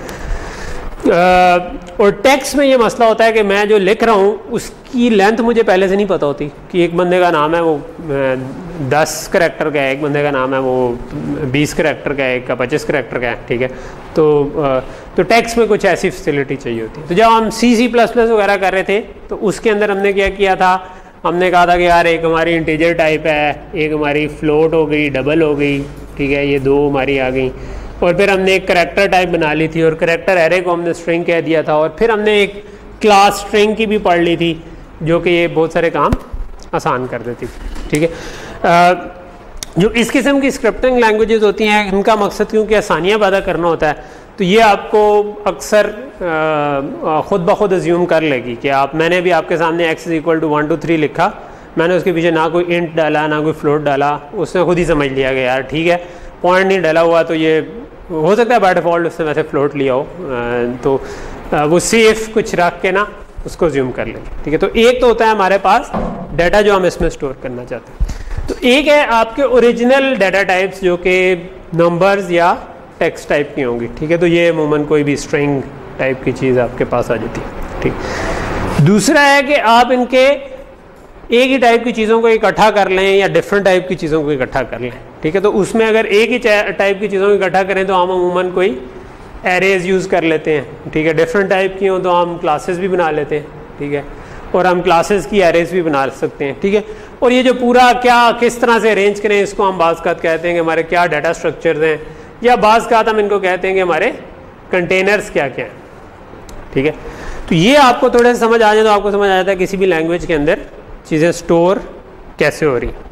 है। और टेक्स्ट में ये मसला होता है कि मैं जो लिख रहा हूँ उसकी लेंथ मुझे पहले से नहीं पता होती कि एक बंदे का नाम है वो दस करैक्टर का है, एक बंदे का नाम है वो बीस करैक्टर का है, एक का पच्चीस करैक्टर का है, ठीक है। तो तो टेक्स्ट में कुछ ऐसी फैसिलिटी चाहिए होती है। तो जब हम सी सी प्लस प्लस वगैरह कर रहे थे तो उसके अंदर हमने क्या किया था, हमने कहा था कि यार एक हमारी इंटीजर टाइप है, एक हमारी फ्लोट हो गई, डबल हो गई, ठीक है, ये दो हमारी आ गई, और फिर हमने एक करैक्टर टाइप बना ली थी और करैक्टर एरे को हमने स्ट्रिंग कह दिया था, और फिर हमने एक क्लास स्ट्रिंग की भी पढ़ ली थी जो कि ये बहुत सारे काम आसान कर देती थी, ठीक है। जो इस किस्म की स्क्रिप्टिंग लैंग्वेजेस होती हैं इनका मकसद क्योंकि आसानियाँ पैदा करना होता है, तो ये आपको अक्सर ख़ुद ब खुद अज्यूम कर लेगी कि आप, मैंने भी आपके सामने x is equal to one two three लिखा, मैंने उसके पीछे ना कोई इंट डाला ना कोई फ्लोट डाला, उसने खुद ही समझ लिया कि यार ठीक है, पॉइंट नहीं डाला हुआ तो ये हो सकता है बाय डिफ़ॉल्ट उसने वैसे फ्लोट लिया हो, तो वो सेफ कुछ रख के ना उसको अज्यूम कर लेंगे, ठीक है। तो एक तो होता है हमारे पास डाटा जो हम इसमें स्टोर करना चाहते हैं, तो एक है आपके ओरिजिनल डाटा टाइप्स जो कि नंबर्स या टेक्स्ट टाइप की होंगी, ठीक है। तो ये अमूमन कोई भी स्ट्रिंग टाइप की चीज़ आपके पास आ जाती है, ठीक। दूसरा है कि आप इनके एक ही टाइप की चीज़ों को इकट्ठा कर लें या डिफरेंट टाइप की चीज़ों को इकट्ठा कर लें, ठीक है। तो उसमें अगर एक ही टाइप की चीज़ों को इकट्ठा करें तो हम अमूमन कोई एरेज यूज़ कर लेते हैं, ठीक है। डिफरेंट टाइप की हों तो हम क्लासेस भी बना लेते हैं, ठीक है, और हम क्लासेस की एरेज भी बना सकते हैं, ठीक है। और ये जो पूरा क्या किस तरह से अरेंज करें इसको हम बाज़ कहते हैं कि हमारे क्या डाटा स्ट्रक्चर्स हैं, या बाज़ का हम इनको कहते हैं कि हमारे कंटेनर्स क्या क्या हैं, ठीक है। तो ये आपको थोड़े से समझ आ जाए तो आपको समझ आ जाता है किसी भी लैंग्वेज के अंदर चीज़ें स्टोर कैसे हो रही,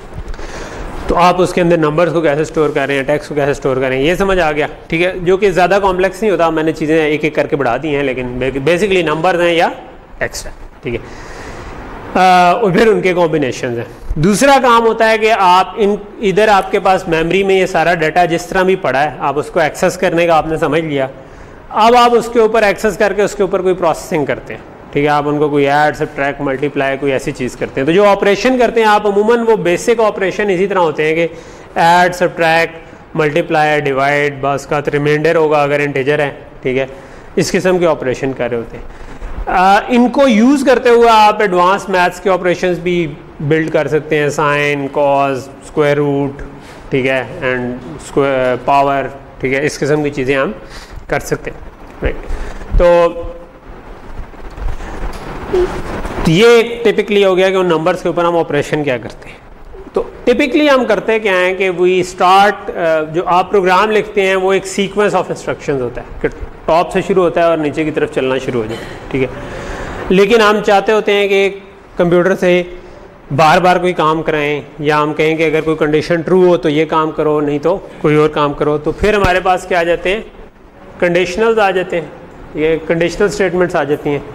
तो आप उसके अंदर नंबर्स को कैसे स्टोर कर रहे हैं, टेक्स्ट को कैसे स्टोर कर रहे हैं, ये समझ आ गया, ठीक है। जो कि ज़्यादा कॉम्प्लेक्स नहीं होता, मैंने चीज़ें एक एक करके बढ़ा दी हैं, लेकिन बेसिकली नंबर्स हैं या टेक्स्ट है, ठीक है। और फिर उनके कॉम्बिनेशन हैं। दूसरा काम होता है कि आप इन इधर आपके पास मेमोरी में ये सारा डाटा जिस तरह भी पड़ा है, आप उसको एक्सेस करने का आपने समझ लिया, अब आप उसके ऊपर एक्सेस करके उसके ऊपर कोई प्रोसेसिंग करते हैं, ठीक है। आप उनको कोई ऐड सब्ट्रैक्ट मल्टीप्लाई कोई ऐसी चीज़ करते हैं, तो जो ऑपरेशन करते हैं आप अमूमन वो बेसिक ऑपरेशन इसी तरह होते हैं कि ऐड सब्ट्रैक्ट मल्टीप्लाई डिवाइड, बस का रिमाइंडर होगा अगर इंटीजर है, ठीक है, इस किस्म के ऑपरेशन कर रहे होते हैं। आ, इनको यूज़ करते हुए आप एडवांस मैथ्स के ऑपरेशंस भी बिल्ड कर सकते हैं, साइन, कॉज, स्क्वायर रूट, ठीक है, एंड स्क्वायर पावर, ठीक है, इस किस्म की चीज़ें हम कर सकते हैं, राइट। तो ये टिपिकली हो गया कि उन नंबर्स के ऊपर हम ऑपरेशन क्या करते हैं। तो टिपिकली हम करते क्या हैं कि वी स्टार्ट, जो आप प्रोग्राम लिखते हैं वो एक सीक्वेंस ऑफ इंस्ट्रक्शंस होता है कि टॉप से शुरू होता है और नीचे की तरफ चलना शुरू हो जाए, ठीक है। लेकिन हम चाहते होते हैं कि कंप्यूटर से बार बार कोई काम कराएं, या हम कहें कि अगर कोई कंडीशन ट्रू हो तो ये काम करो, नहीं तो कोई और काम करो। तो फिर हमारे पास क्या आ जाते हैं, कंडीशनल्स आ जाते हैं, ये कंडीशनल स्टेटमेंट्स आ जाती हैं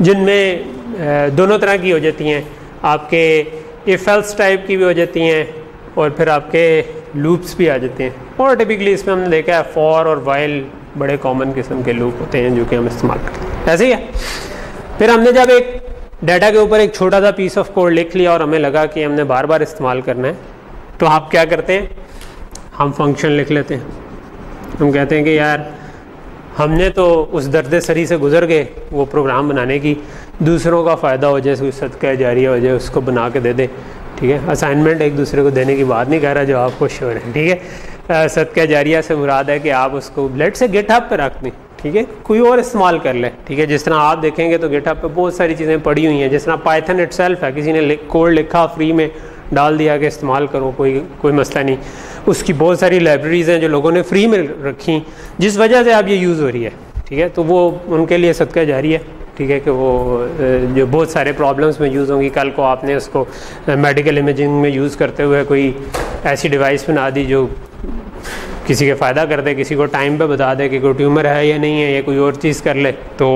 जिनमें दोनों तरह की हो जाती हैं, आपके इफ एल्स टाइप की भी हो जाती हैं और फिर आपके लूप्स भी आ जाते हैं। और टिपिकली इसमें हमने देखा है फॉर और वाइल बड़े कॉमन किस्म के लूप होते हैं जो कि हम इस्तेमाल करते हैं, ऐसे ही है। फिर हमने जब एक डाटा के ऊपर एक छोटा सा पीस ऑफ कोड लिख लिया और हमें लगा कि हमने बार बार इस्तेमाल करना है, तो आप क्या करते हैं, हम फंक्शन लिख लेते हैं। हम कहते हैं कि यार हमने तो उस दर्द सरी से गुजर गए वो प्रोग्राम बनाने की, दूसरों का फ़ायदा हो जाए, कोई सदका जारिया हो जाए, उसको बना के दे दे, ठीक है। असाइनमेंट एक दूसरे को देने की बात नहीं कर रहा जो आप खुश हो रहे हैं, ठीक है। सदका जारिया से मुराद है कि आप उसको लेट से गिटहब पे रख दें, ठीक है, कोई और इस्तेमाल कर ले, ठीक है। जिस तरह आप देखेंगे तो गिटहब पे बहुत सारी चीज़ें पड़ी हुई हैं, जिस तरह पाइथन इटसेल्फ है, किसी ने कोड लिखा फ्री में डाल दिया कि इस्तेमाल करो, कोई कोई मसला नहीं। उसकी बहुत सारी लाइब्रेरीज़ हैं जो लोगों ने फ्री में रखी, जिस वजह से अब ये यूज़ हो रही है, ठीक है। तो वो उनके लिए सदका जारी है, ठीक है, कि वो जो बहुत सारे प्रॉब्लम्स में यूज़ होंगी। कल को आपने उसको मेडिकल इमेजिंग में यूज़ करते हुए कोई ऐसी डिवाइस बना दी जो किसी के फ़ायदा कर दे, किसी को टाइम पे बता दे कि कोई ट्यूमर है या नहीं है, या कोई और चीज़ कर ले, तो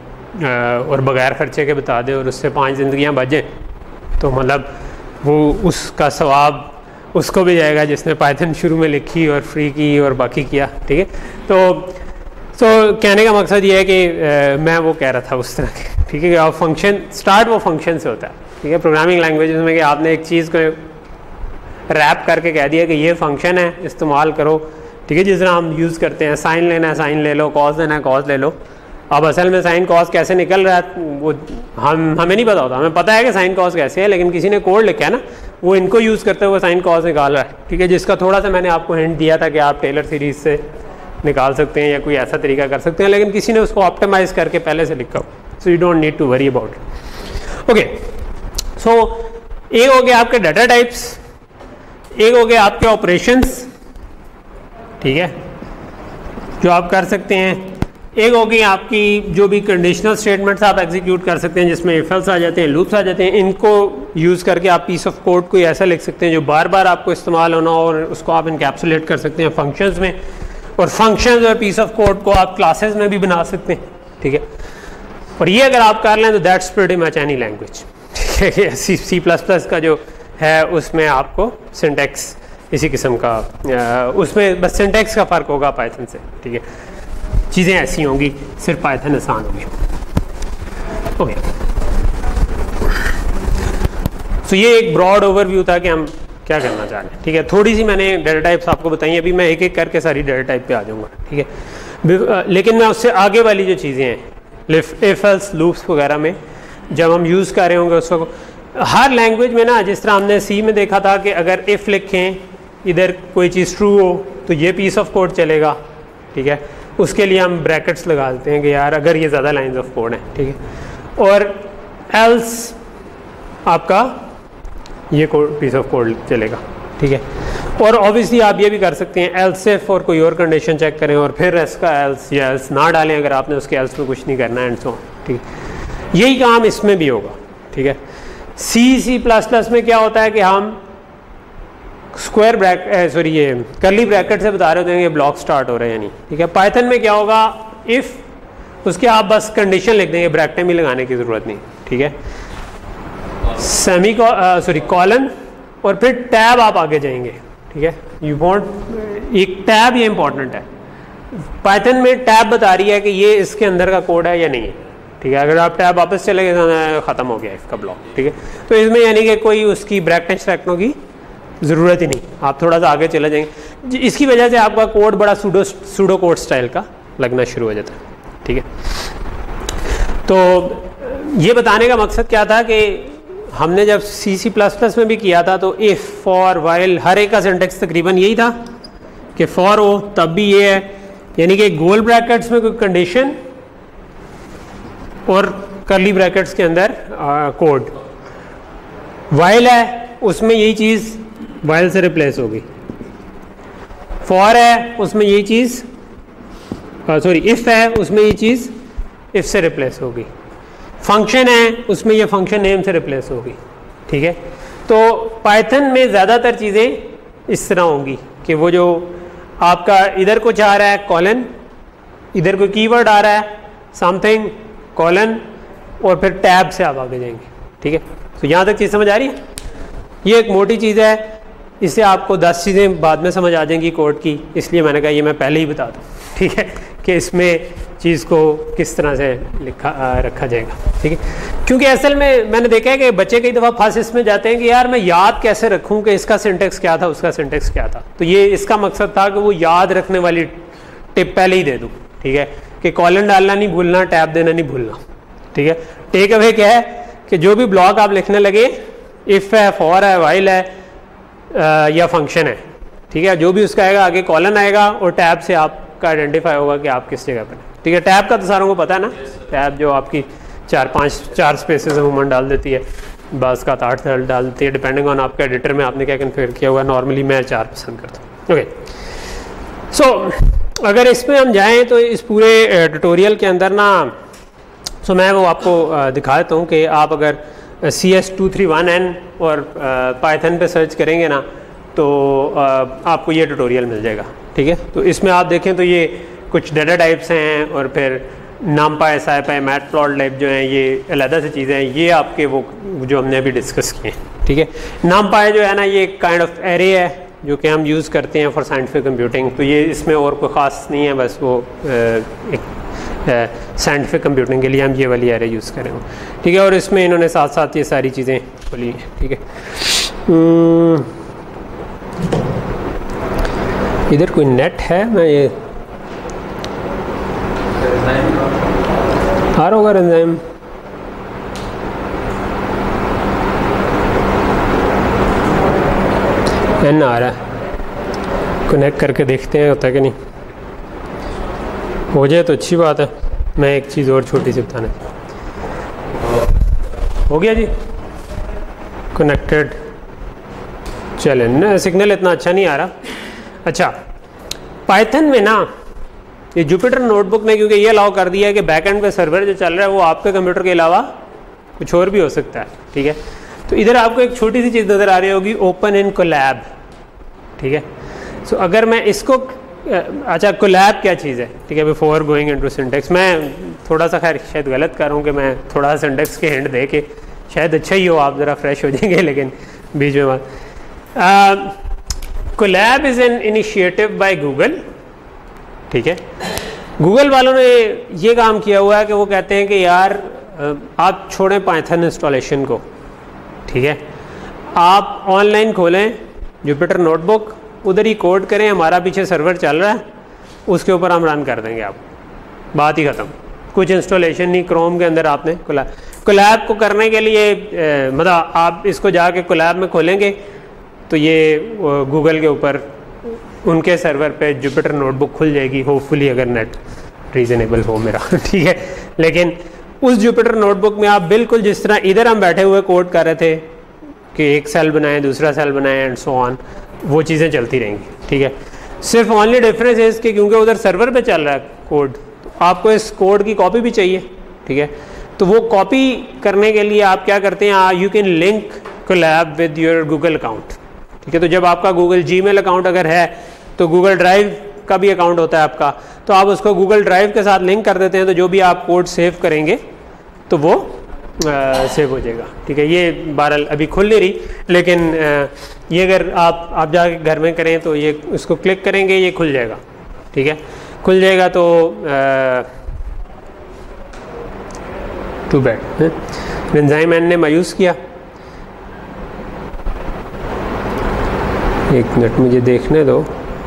और बग़ैर ख़र्चे के बता दे और उससे पांच ज़िंदगियाँ बचें, तो मतलब वो उसका सवाब उसको भी जाएगा जिसने पाइथन शुरू में लिखी और फ्री की और बाकी किया, ठीक है। तो तो कहने का मकसद ये है कि आ, मैं वो कह रहा था उस तरह के, ठीक है, कि आप फंक्शन स्टार्ट वो फंक्शन से होता है, ठीक है। प्रोग्रामिंग लैंग्वेजेस में कि आपने एक चीज़ को रैप करके कह दिया कि ये फंक्शन है, इस्तेमाल करो, ठीक है। जिस तरह हम यूज़ करते हैं, साइन लेना है साइन ले लो, कॉस लेना है कॉस ले लो। अब असल में साइन कॉस कैसे निकल रहा है वो हम हमें नहीं पता होता, हमें पता है कि साइन कॉस कैसे है, लेकिन किसी ने कोड लिखा है ना, वो इनको यूज़ करते हुए साइन कॉस निकाल रहा है, ठीक है। जिसका थोड़ा सा मैंने आपको हिंट दिया था कि आप टेलर सीरीज से निकाल सकते हैं या कोई ऐसा तरीका कर सकते हैं, लेकिन किसी ने उसको ऑप्टिमाइज़ करके पहले से लिखा हो, so you don't need to worry about it. Okay, so एक हो गया आपके डाटा टाइप्स, एक हो गया आपके ऑपरेशंस, ठीक है, जो आप कर सकते हैं। एक हो गई आपकी जो भी कंडीशनल स्टेटमेंट्स आप एग्जीक्यूट कर सकते हैं, जिसमें इफ एल्स आ जाते हैं, लूप्स आ जाते हैं। इनको यूज़ करके आप पीस ऑफ कोड कोई ऐसा लिख सकते हैं जो बार बार आपको इस्तेमाल होना हो, और उसको आप इनकैप्सुलेट कर सकते हैं फंक्शंस में। और फंक्शंस और पीस ऑफ कोड को आप क्लासेस में भी बना सकते हैं, ठीक है। और ये अगर आप कर लें तो that's pretty much any language, ठीक है। सी सी प्लस प्लस का जो है उसमें आपको सिंटैक्स इसी किस्म का, उसमें बस सिंटैक्स का फ़र्क होगा पाइथन से, ठीक है। चीज़ें ऐसी होंगी, सिर्फ पाइथन आसान होगी। ओके, तो ये एक ब्रॉड ओवरव्यू था कि हम क्या करना चाह रहे हैं, ठीक है। थोड़ी सी मैंने डाटा टाइप्स आपको बताई, अभी मैं एक एक करके सारी डाटा टाइप पे आ जाऊँगा, ठीक है। लेकिन मैं उससे आगे वाली जो चीज़ें हैं इफ एल्स लूप्स वगैरह में जब हम यूज़ कर रहे होंगे उसको, हर लैंग्वेज में ना, जिस तरह हमने सी में देखा था कि अगर इफ़ लिखें, इधर कोई चीज़ ट्रू हो तो ये पीस ऑफ कोड चलेगा, ठीक है। उसके लिए हम ब्रैकेट्स लगा देते हैं कि यार अगर ये ज़्यादा लाइंस ऑफ कोड है, ठीक है। और एल्स आपका ये कोड पीस ऑफ कोड चलेगा, ठीक है। और ऑब्वियसली आप ये भी कर सकते हैं एल्स इफ और कोई और कंडीशन चेक करें और फिर इसका एल्स या एल्स ना डालें अगर आपने उसके एल्स में कुछ नहीं करना है, एंड सो, ठीक है। यही काम इसमें भी होगा, ठीक है। सी सी प्लस प्लस में क्या होता है कि हम स्क्वायर ब्रैकेट सॉरी ये कर्ली ब्रैकेट से बता रहे होते हैं कि ब्लॉक स्टार्ट हो रहे हैं या नहीं, ठीक है। पाइथन में क्या होगा, इफ़ उसके आप बस कंडीशन लिख देंगे, ब्रैकेट भी लगाने की ज़रूरत नहीं, ठीक है। सेमी सॉरी कॉलन और फिर टैब आप आगे जाएंगे, ठीक है। यू वांट एक टैब, ये इंपॉर्टेंट है। पाइथन में टैब बता रही है कि ये इसके अंदर का कोड है या नहीं है, ठीक है। अगर आप टैब वापस चले गए ख़त्म हो गया इसका ब्लॉक, ठीक है। तो इसमें यानी कि कोई उसकी ब्रैकेट रखने की ज़रूरत ही नहीं, आप थोड़ा सा आगे चले जाएंगे। इसकी वजह से आपका कोड बड़ा सूडो सूडो कोड स्टाइल का लगना शुरू हो जाता है, ठीक है। तो ये बताने का मकसद क्या था कि हमने जब सी सी प्लस प्लस में भी किया था तो इफ़ फॉर वाइल हर एक का सिंटेक्स तकरीबन यही था कि फॉर हो तब भी ये है, यानी कि गोल ब्रैकेट्स में कोई कंडीशन और कर्ली ब्रैकेट्स के अंदर कोड। वाइल है उसमें यही चीज़ वाइल से रिप्लेस होगी। फॉर है उसमें ये चीज़, सॉरी इफ़ है उसमें ये चीज़ इफ़ से रिप्लेस होगी। फंक्शन है उसमें ये फंक्शन नेम से रिप्लेस होगी। ठीक है, तो पाइथन में ज़्यादातर चीज़ें इस तरह होंगी कि वो जो आपका इधर कुछ आ रहा है कॉलन, इधर कोई कीवर्ड आ रहा है समथिंग कॉलन, और फिर टैब से आप आगे जाएंगे। ठीक है, तो यहाँ तक चीज़ समझ आ रही है? ये एक मोटी चीज़ है, इससे आपको दस चीज़ें बाद में समझ आ जाएंगी कोड की, इसलिए मैंने कहा ये मैं पहले ही बता दूँ। ठीक है, कि इसमें चीज़ को किस तरह से लिखा आ, रखा जाएगा। ठीक है, क्योंकि असल में मैंने देखा है कि बच्चे कई दफ़ा फंस इसमें जाते हैं कि यार मैं याद कैसे रखूं कि इसका सिंटेक्स क्या था, उसका सिंटेक्स क्या था। तो ये इसका मकसद था कि वो याद रखने वाली टिप पहले ही दे दूं। ठीक है, कि कॉलन डालना नहीं भूलना, टैब देना नहीं भूलना। ठीक है, टेक अवे क्या है कि जो भी ब्लॉक आप लिखने लगे, इफ़ है, फॉर है, वाइल है आ, या फंक्शन है, ठीक है, जो भी उसका आएगा आगे कॉलन आएगा और टैब से आपका आइडेंटिफाई होगा कि आप किस जगह पर। ठीक है, टैब का तो सारों को पता है ना, टैब जो आपकी चार पांच चार स्पेसेस अमूमन डाल देती है, बस का आठ डाल देती है, डिपेंडिंग ऑन आपका एडिटर में आपने क्या कन्फिगर किया हुआ। नॉर्मली मैं चार पसंद करता हूँ। ओके, सो अगर इसमें हम जाएं तो इस पूरे ट्यूटोरियल के अंदर ना, सो मैं वो आपको दिखा देता हूँ कि आप अगर C S two three one N और पाइथन पे सर्च करेंगे ना तो आपको ये ट्यूटोरियल मिल जाएगा। ठीक है, तो इसमें आप देखें तो ये कुछ डाटा टाइप्स हैं और फिर नामपाई, साइपाई, मैटप्लॉटलिब जो हैं ये अलग से चीज़ें हैं, ये आपके वो जो हमने अभी डिस्कस किए हैं। ठीक है, नामपाई जो है ना ये काइंड ऑफ एरे है जो कि हम यूज़ करते हैं फॉर साइंटिफिक कंप्यूटिंग। तो ये इसमें और कोई ख़ास नहीं है, बस वो एक साइंटिफिक कंप्यूटिंग के लिए हम ये वाली एरे यूज़ करें। ठीक है, और इसमें इन्होंने साथ साथ ये सारी चीज़ें बोली हैं। ठीक है, इधर कोई नेट है, मैं ये आ रहा होगा एंजाइम, एन आ रहा है, कनेक्ट करके देखते हैं होता है कि नहीं। हो जाए तो अच्छी बात है। मैं एक चीज़ और छोटी सी बताना, हो गया जी कनेक्टेड, चलें ना, सिग्नल इतना अच्छा नहीं आ रहा। अच्छा, पाइथन में ना ये जुपिटर नोटबुक ने क्योंकि ये अलाउ कर दिया है कि बैकएंड पे सर्वर जो चल रहा है वो आपके कंप्यूटर के अलावा कुछ और भी हो सकता है। ठीक है, तो इधर आपको एक छोटी सी चीज़ नज़र आ रही होगी, ओपन इन कोलैब। ठीक है, सो so, अगर मैं इसको, अच्छा कोलैब क्या चीज़ है? ठीक है, बिफोर गोइंग इनटू सिंटेक्स, मैं थोड़ा सा खैर शायद गलत कर रहा हूँ कि मैं थोड़ा सा सिंटेक्स के हिंट दे के शायद अच्छा ही हो, आप ज़रा फ्रेश हो जाएंगे, लेकिन बीच में बात, Colab is an initiative by Google. ठीक है, गूगल वालों ने ये काम किया हुआ है कि वो कहते हैं कि यार आप छोड़ें पाइथन इंस्टॉलेशन को। ठीक है, आप ऑनलाइन खोलें जुपिटर नोटबुक, उधर ही कोड करें, हमारा पीछे सर्वर चल रहा है, उसके ऊपर हम रन कर देंगे, आप बात ही ख़त्म। कुछ इंस्टॉलेशन नहीं, क्रोम के अंदर आपने कोलैब कोलैब को करने के लिए मतलब आप इसको जाके कोलैब में खोलेंगे तो ये गूगल के ऊपर उनके सर्वर पे जुपिटर नोटबुक खुल जाएगी, होपफुली, अगर नेट रीजनेबल हो मेरा। ठीक है, लेकिन उस जुपिटर नोटबुक में आप बिल्कुल जिस तरह इधर हम बैठे हुए कोड कर रहे थे कि एक सेल बनाएं, दूसरा सेल बनाएं एंड सो ऑन, वो चीज़ें चलती रहेंगी। ठीक है, सिर्फ ओनली डिफरेंस है इसके क्योंकि उधर सर्वर पे चल रहा है कोड, तो आपको इस कोड की कॉपी भी चाहिए। ठीक है, तो वो कॉपी करने के लिए आप क्या करते हैं, you can link Colab with your Google account. ठीक है, तो जब आपका गूगल जीमेल अकाउंट अगर है तो गूगल ड्राइव का भी अकाउंट होता है आपका, तो आप उसको गूगल ड्राइव के साथ लिंक कर देते हैं, तो जो भी आप कोड सेव करेंगे तो वो आ, सेव हो जाएगा। ठीक है, ये बहरहाल अभी खुल नहीं रही, लेकिन आ, ये अगर आप आप जाके घर में करें तो ये उसको क्लिक करेंगे, ये खुल जाएगा। ठीक है, खुल जाएगा तो टू बैड एंजाइम एन ने मायूस किया। एक मिनट मुझे देखने दो,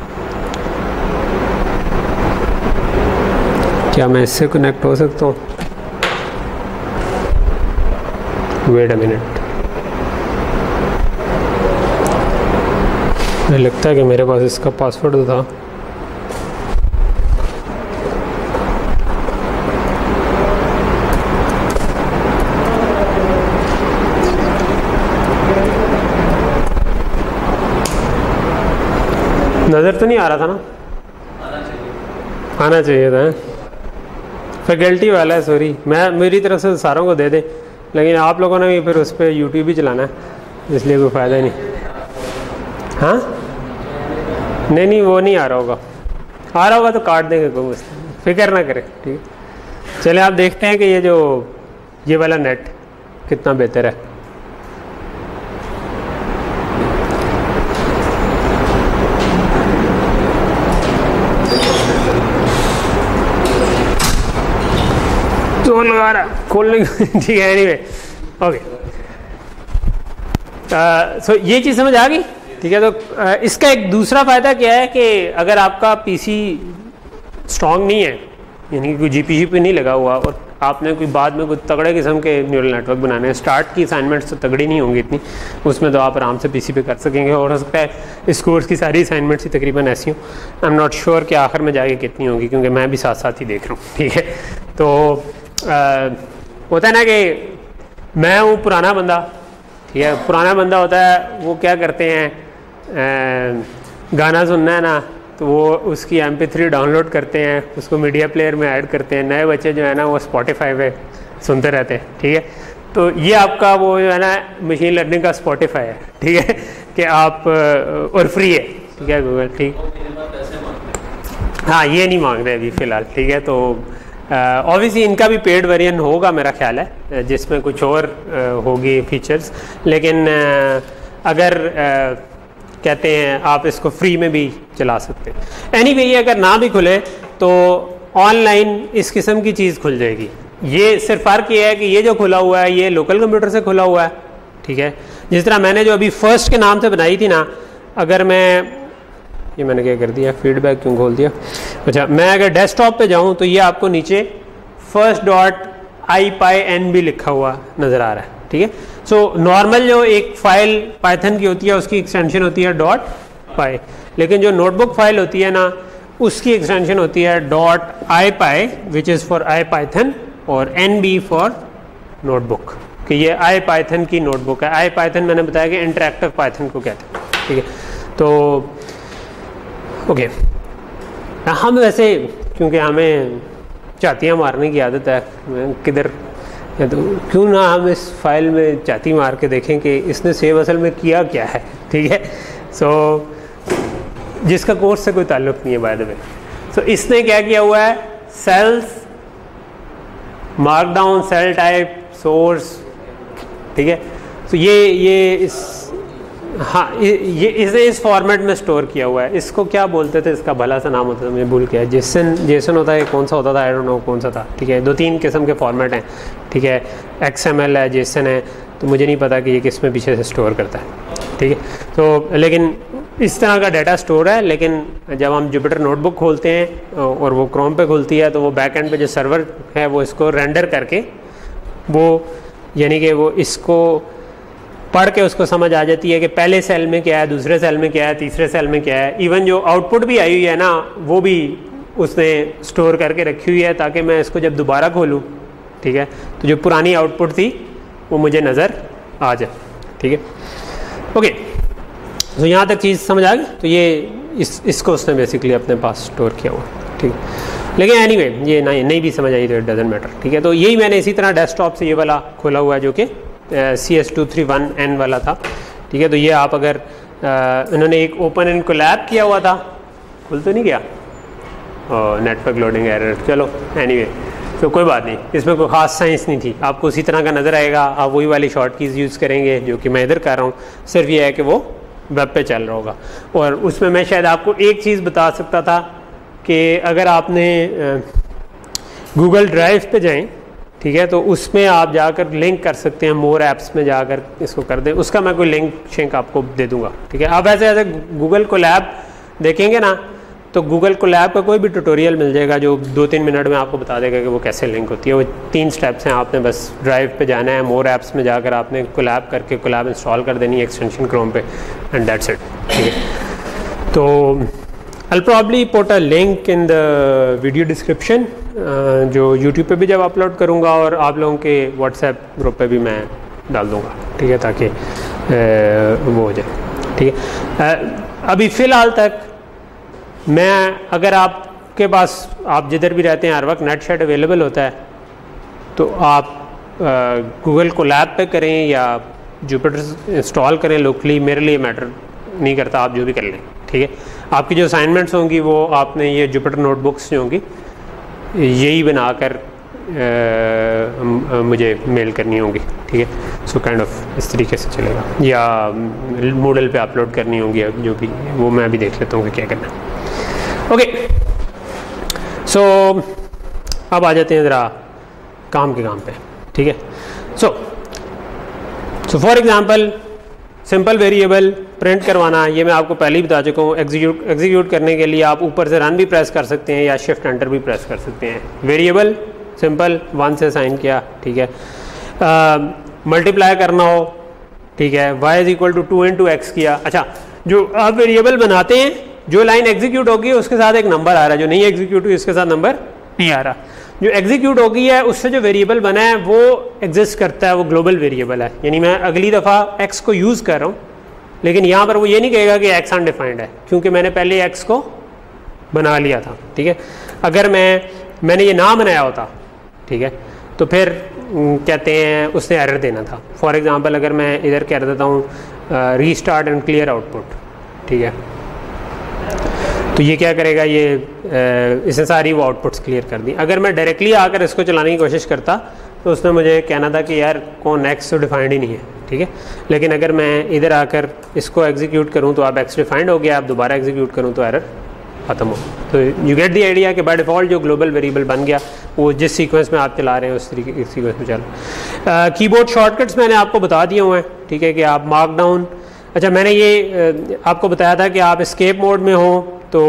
क्या मैं इससे कनेक्ट हो सकता हूँ? वेट अ मिनट, मुझे लगता है कि मेरे पास इसका पासवर्ड तो था। नज़र तो नहीं आ रहा था ना? आना चाहिए था। फैकल्टी वाला है, सॉरी, मैं मेरी तरफ से सारों को दे दें, लेकिन आप लोगों ने भी फिर उस पर यूट्यूब ही चलाना है, इसलिए कोई फ़ायदा ही नहीं। हाँ नहीं नहीं वो नहीं आ रहा होगा, आ रहा होगा तो काट देंगे, कोई फिक्र ना करें, ठीक है। चले आप देखते हैं कि ये जो ये वाला नेट कितना बेहतर है। तो लगा रहा खोलने ठीक है, एनीवे ओके। सो ये चीज़ समझ आ गई, ठीक है। तो uh, इसका एक दूसरा फ़ायदा क्या है कि अगर आपका पीसी स्ट्रॉन्ग नहीं है, यानी कि कोई जीपीयू पे नहीं लगा हुआ और आपने कोई बाद में कोई तगड़े किस्म के न्यूरल नेटवर्क बनाने हैं, स्टार्ट की असाइनमेंट्स तो तगड़ी नहीं होंगी इतनी, उसमें तो आप आराम से पीसी पे कर सकेंगे। और हो सकता है इस कोर्स की सारी असाइनमेंट्स ही तकरीबन ऐसी हों, आई एम नॉट श्योर कि आखिर में जाके कितनी होंगी, क्योंकि मैं भी साथ साथ ही देख रहा हूँ, ठीक है। तो आ, होता है ना कि मैं हूँ पुराना बंदा, ठीक है, पुराना बंदा होता है वो क्या करते हैं, आ, गाना सुनना है ना तो वो उसकी एम पी थ्री डाउनलोड करते हैं, उसको मीडिया प्लेयर में ऐड करते हैं। नए बच्चे जो है ना वो स्पॉटिफाई पे सुनते रहते हैं, ठीक है। तो ये आपका वो जो है ना मशीन लर्निंग का स्पॉटिफाई है, ठीक है, कि आप और फ्री है, ठीक है, गूगल, ठीक। हाँ ये नहीं मांग रहे अभी फ़िलहाल, ठीक है। तो ऑब्वियसली uh, इनका भी पेड वेरिएंट होगा मेरा ख्याल है, जिसमें कुछ और uh, होगी फीचर्स, लेकिन uh, अगर uh, कहते हैं आप इसको फ्री में भी चला सकते हैं। एनीवे ये अगर ना भी खुले तो ऑनलाइन इस किस्म की चीज़ खुल जाएगी। ये सिर्फ फ़र्क ये है कि ये जो खुला हुआ है ये लोकल कंप्यूटर से खुला हुआ है, ठीक है। जिस तरह मैंने जो अभी फर्स्ट के नाम से बनाई थी ना, अगर मैं ये मैंने क्या कर दिया, फीडबैक क्यों खोल दिया, अच्छा मैं अगर डेस्कटॉप पे जाऊं तो ये आपको नीचे first dot I py N भी लिखा हुआ नज़र आ रहा है, ठीक है। सो नॉर्मल जो एक फ़ाइल पाइथन की होती है उसकी एक्सटेंशन होती है डॉट पाई, लेकिन जो नोटबुक फाइल होती है ना उसकी एक्सटेंशन होती है dot I py which is for IPython, और एन बी फॉर नोटबुक, कि ये आई पाइथन की नोटबुक है। आई पाइथन मैंने बताया कि इंटरेक्टिव पाइथन को कहते हैं, ठीक है। तो ओके okay. हम वैसे क्योंकि हमें चातियाँ मारने की आदत है, किधर या तो क्यों ना हम इस फाइल में चाती मार के देखें कि इसने सेव असल में किया क्या है, ठीक है। सो so, जिसका कोर्स से कोई ताल्लुक़ नहीं है बाय द वे। सो इसने क्या किया हुआ है, cells markdown cell type source, ठीक है। तो ये ये इस हाँ ये इसने इस फॉर्मेट में स्टोर किया हुआ है। इसको क्या बोलते थे, इसका भला सा नाम होता था, मैं भूल गया, जेसन जेसन होता है, कौन सा होता था आई डोंट नो कौन सा था, ठीक है। दो तीन किस्म के फॉर्मेट हैं, ठीक है, एक्स एम एल है, जेसन है, तो मुझे नहीं पता कि ये किस में पीछे से स्टोर करता है, ठीक है। तो लेकिन इस तरह का डाटा स्टोर है, लेकिन जब हम जुपिटर नोटबुक खोलते हैं और वो क्रोम पे खुलती है तो वो बैक एंड पे जो सर्वर है वो इसको रेंडर करके वो यानी कि वो इसको पढ़ के उसको समझ आ जाती है कि पहले सेल में क्या है, दूसरे सेल में क्या है, तीसरे सेल में क्या है। इवन जो आउटपुट भी आई हुई है ना वो भी उसने स्टोर करके रखी हुई है, ताकि मैं इसको जब दोबारा खोलूँ, ठीक है, तो जो पुरानी आउटपुट थी वो मुझे नज़र आ जाए, ठीक है। ओके, तो यहाँ तक चीज़ समझ आ गई। तो ये इस इसको उसने बेसिकली अपने पास स्टोर किया हुआ, ठीक है। लेकिन एनीवे anyway, ये नहीं नहीं भी समझ आई तो इट डजंट मैटर, ठीक है। तो यही मैंने इसी तरह डेस्कटॉप से ये वाला खोला हुआ है जो कि C S two three one N वाला था, ठीक है। तो ये आप अगर uh, इन्होंने एक ओपन एंड कोलैब किया हुआ था, खुल तो नहीं गया, नेटवर्क लोडिंग एरर, चलो एनीवे तो कोई बात नहीं, इसमें कोई ख़ास साइंस नहीं थी, आपको उसी तरह का नज़र आएगा। आप वही वाली शॉर्ट कीज़ यूज़ करेंगे जो कि मैं इधर कर रहा हूँ, सिर्फ ये है कि वो वेब पे चल रहा होगा। और उसमें मैं शायद आपको एक चीज़ बता सकता था कि अगर आपने गूगल ड्राइव पे जाएं, ठीक है, तो उसमें आप जाकर लिंक कर सकते हैं, मोर ऐप्स में जाकर इसको कर दें, उसका मैं कोई लिंक शिंक आपको दे दूंगा, ठीक है। आप ऐसे ऐसे गूगल कोलैब देखेंगे ना तो गूगल कोलैब का कोई भी ट्यूटोरियल मिल जाएगा जो दो तीन मिनट में आपको बता देगा कि वो कैसे लिंक होती है। वो तीन स्टेप्स हैं, आपने बस ड्राइव पे जाना है, मोर ऐप्स में जाकर आपने कोलैब करके कोलैब इंस्टॉल कर देनी है एक्सटेंशन क्रोम पे, एंड दैट्स इट, ठीक है। तो I'll probably put a link in the video description जो YouTube पे भी जब अपलोड करूँगा और आप लोगों के व्हाट्सएप ग्रुप पे भी मैं डाल दूँगा, ठीक है, ताकि वो हो जाए, ठीक है। अभी फ़िलहाल तक मैं अगर आपके पास आप जिधर भी रहते हैं हर वक्त नेट शेट अवेलेबल होता है तो आप गूगल कोलैब पे करें या जुपिटर इंस्टॉल करें लोकली, मेरे लिए मैटर नहीं करता, आप जो भी कर लें, ठीक है। आपकी जो असाइनमेंट्स होंगी वो आपने ये जुपिटर नोटबुक्स जो होंगी यही बनाकर मुझे मेल करनी होंगी, ठीक है। सो काइंड ऑफ इस तरीके से चलेगा, या मूडल पे अपलोड करनी होंगी, जो भी वो मैं अभी देख लेता हूँ कि क्या करना है। ओके, सो अब आ जाते हैं ज़रा काम के काम पे, ठीक है। So so for example simple variable print करवाना, ये मैं आपको पहले ही बता चुका हूँ। एग्जीक्यूट एग्जीक्यूट करने के लिए आप ऊपर से रन भी प्रेस कर सकते हैं या शिफ्ट एंटर भी प्रेस कर सकते हैं। वेरिएबल सिंपल वन से साइन किया, ठीक है। मल्टीप्लाई करना हो, ठीक है, y is equal to two into x किया। अच्छा, जो आप वेरिएबल बनाते हैं, जो लाइन एग्जीक्यूट होगी उसके साथ एक नंबर आ रहा है, जो नहीं एग्जीक्यूट हुई उसके साथ नंबर नहीं आ रहा। जो एग्जीक्यूट हो गई है उससे जो वेरिएबल बना है वो एग्जिस्ट करता है, वो ग्लोबल वेरिएबल है। यानी मैं अगली दफ़ा x को यूज़ कर रहा हूँ, लेकिन यहाँ पर वो ये नहीं कहेगा कि x अनडिफाइंड है, क्योंकि मैंने पहले x को बना लिया था, ठीक है। अगर मैं मैंने ये ना बनाया होता, ठीक है, तो फिर कहते हैं उसने एरर देना था। फॉर एग्जांपल अगर मैं इधर कह देता हूँ रीस्टार्ट एंड क्लियर आउटपुट, ठीक है, तो ये क्या करेगा, ये इसने सारी वो आउटपुट्स क्लियर कर दी। अगर मैं डायरेक्टली आकर इसको चलाने की कोशिश करता तो उसने मुझे कहना था कि यार कौन एक्स तो डिफाइंड ही नहीं है, ठीक है। लेकिन अगर मैं इधर आकर इसको एग्जीक्यूट करूँ तो आप एक्स डिफाइंड हो गया, आप दोबारा एग्जीक्यूट करूँ तो एरर ख़त्म हो। तो यू गेट दी आइडिया कि बाय डिफ़ॉल्ट जो ग्लोबल वेरिएबल बन गया वो जिस सीक्वेंस में आप चला रहे हैं उस तरीके इस सीक्वेंस में चल। कीबोर्ड शॉर्टकट्स मैंने आपको बता दिए हुए हैं, ठीक है, कि आप मार्क डाउन, अच्छा मैंने ये आपको बताया था कि आप एस्केप मोड में हो तो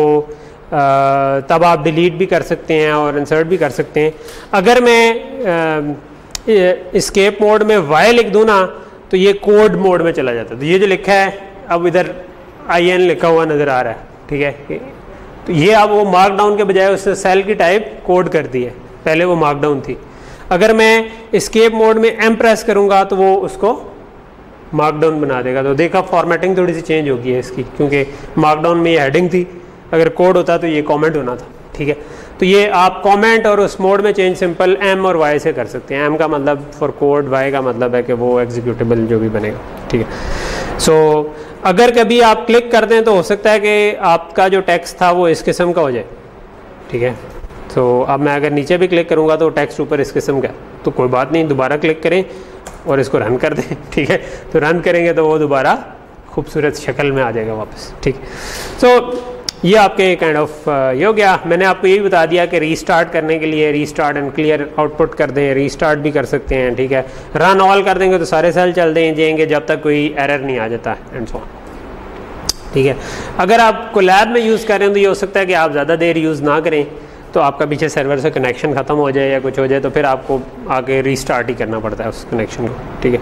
तब आप डिलीट भी कर सकते हैं और इंसर्ट भी कर सकते हैं। अगर मैं एस्केप मोड में वाई लिख दूँ ना तो ये कोड मोड में चला जाता है। तो ये जो लिखा है अब इधर आई एन लिखा हुआ नज़र आ रहा है, ठीक है, तो ये अब वो मार्क डाउन के बजाय उसने सेल की टाइप कोड कर दी है, पहले वो मार्क डाउन थी। अगर मैं एस्केप मोड में एम प्रेस करूँगा तो वो उसको मार्क डाउन बना देगा। तो देखा फॉर्मेटिंग थोड़ी सी चेंज होगी है इसकी, क्योंकि मार्क डाउन में ये हेडिंग थी, अगर कोड होता तो ये कमेंट होना था, ठीक है। तो ये आप कमेंट और उस मोड में चेंज सिंपल एम और वाई से कर सकते हैं। एम का मतलब फॉर कोड, वाई का मतलब है कि वो एग्जीक्यूटेबल जो भी बनेगा, ठीक है। सो so, अगर कभी आप क्लिक कर दें तो हो सकता है कि आपका जो टेक्स्ट था वो इस किस्म का हो जाए, ठीक है। तो so, अब मैं अगर नीचे भी क्लिक करूँगा तो टेक्स्ट ऊपर इस किस्म का, तो कोई बात नहीं, दोबारा क्लिक करें और इसको रन कर दें, ठीक है। तो रन करेंगे तो वो दोबारा खूबसूरत शक्ल में आ जाएगा वापस, ठीक। सो so, ये आपके काइंड ऑफ ये हो गया। मैंने आपको ये भी बता दिया कि रीस्टार्ट करने के लिए रीस्टार्ट एंड क्लियर आउटपुट कर दें, रीस्टार्ट भी कर सकते हैं, ठीक है। रन ऑल कर देंगे तो सारे सेल चल दें जाएंगे जब तक कोई एरर नहीं आ जाता एंड सो ऑन, ठीक है। अगर आप कोलैब में यूज़ करें तो ये हो सकता है कि आप ज़्यादा देर यूज़ ना करें तो आपका पीछे सर्वर से कनेक्शन ख़त्म हो जाए या कुछ हो जाए तो फिर आपको आगे रीस्टार्ट ही करना पड़ता है उस कनेक्शन को, ठीक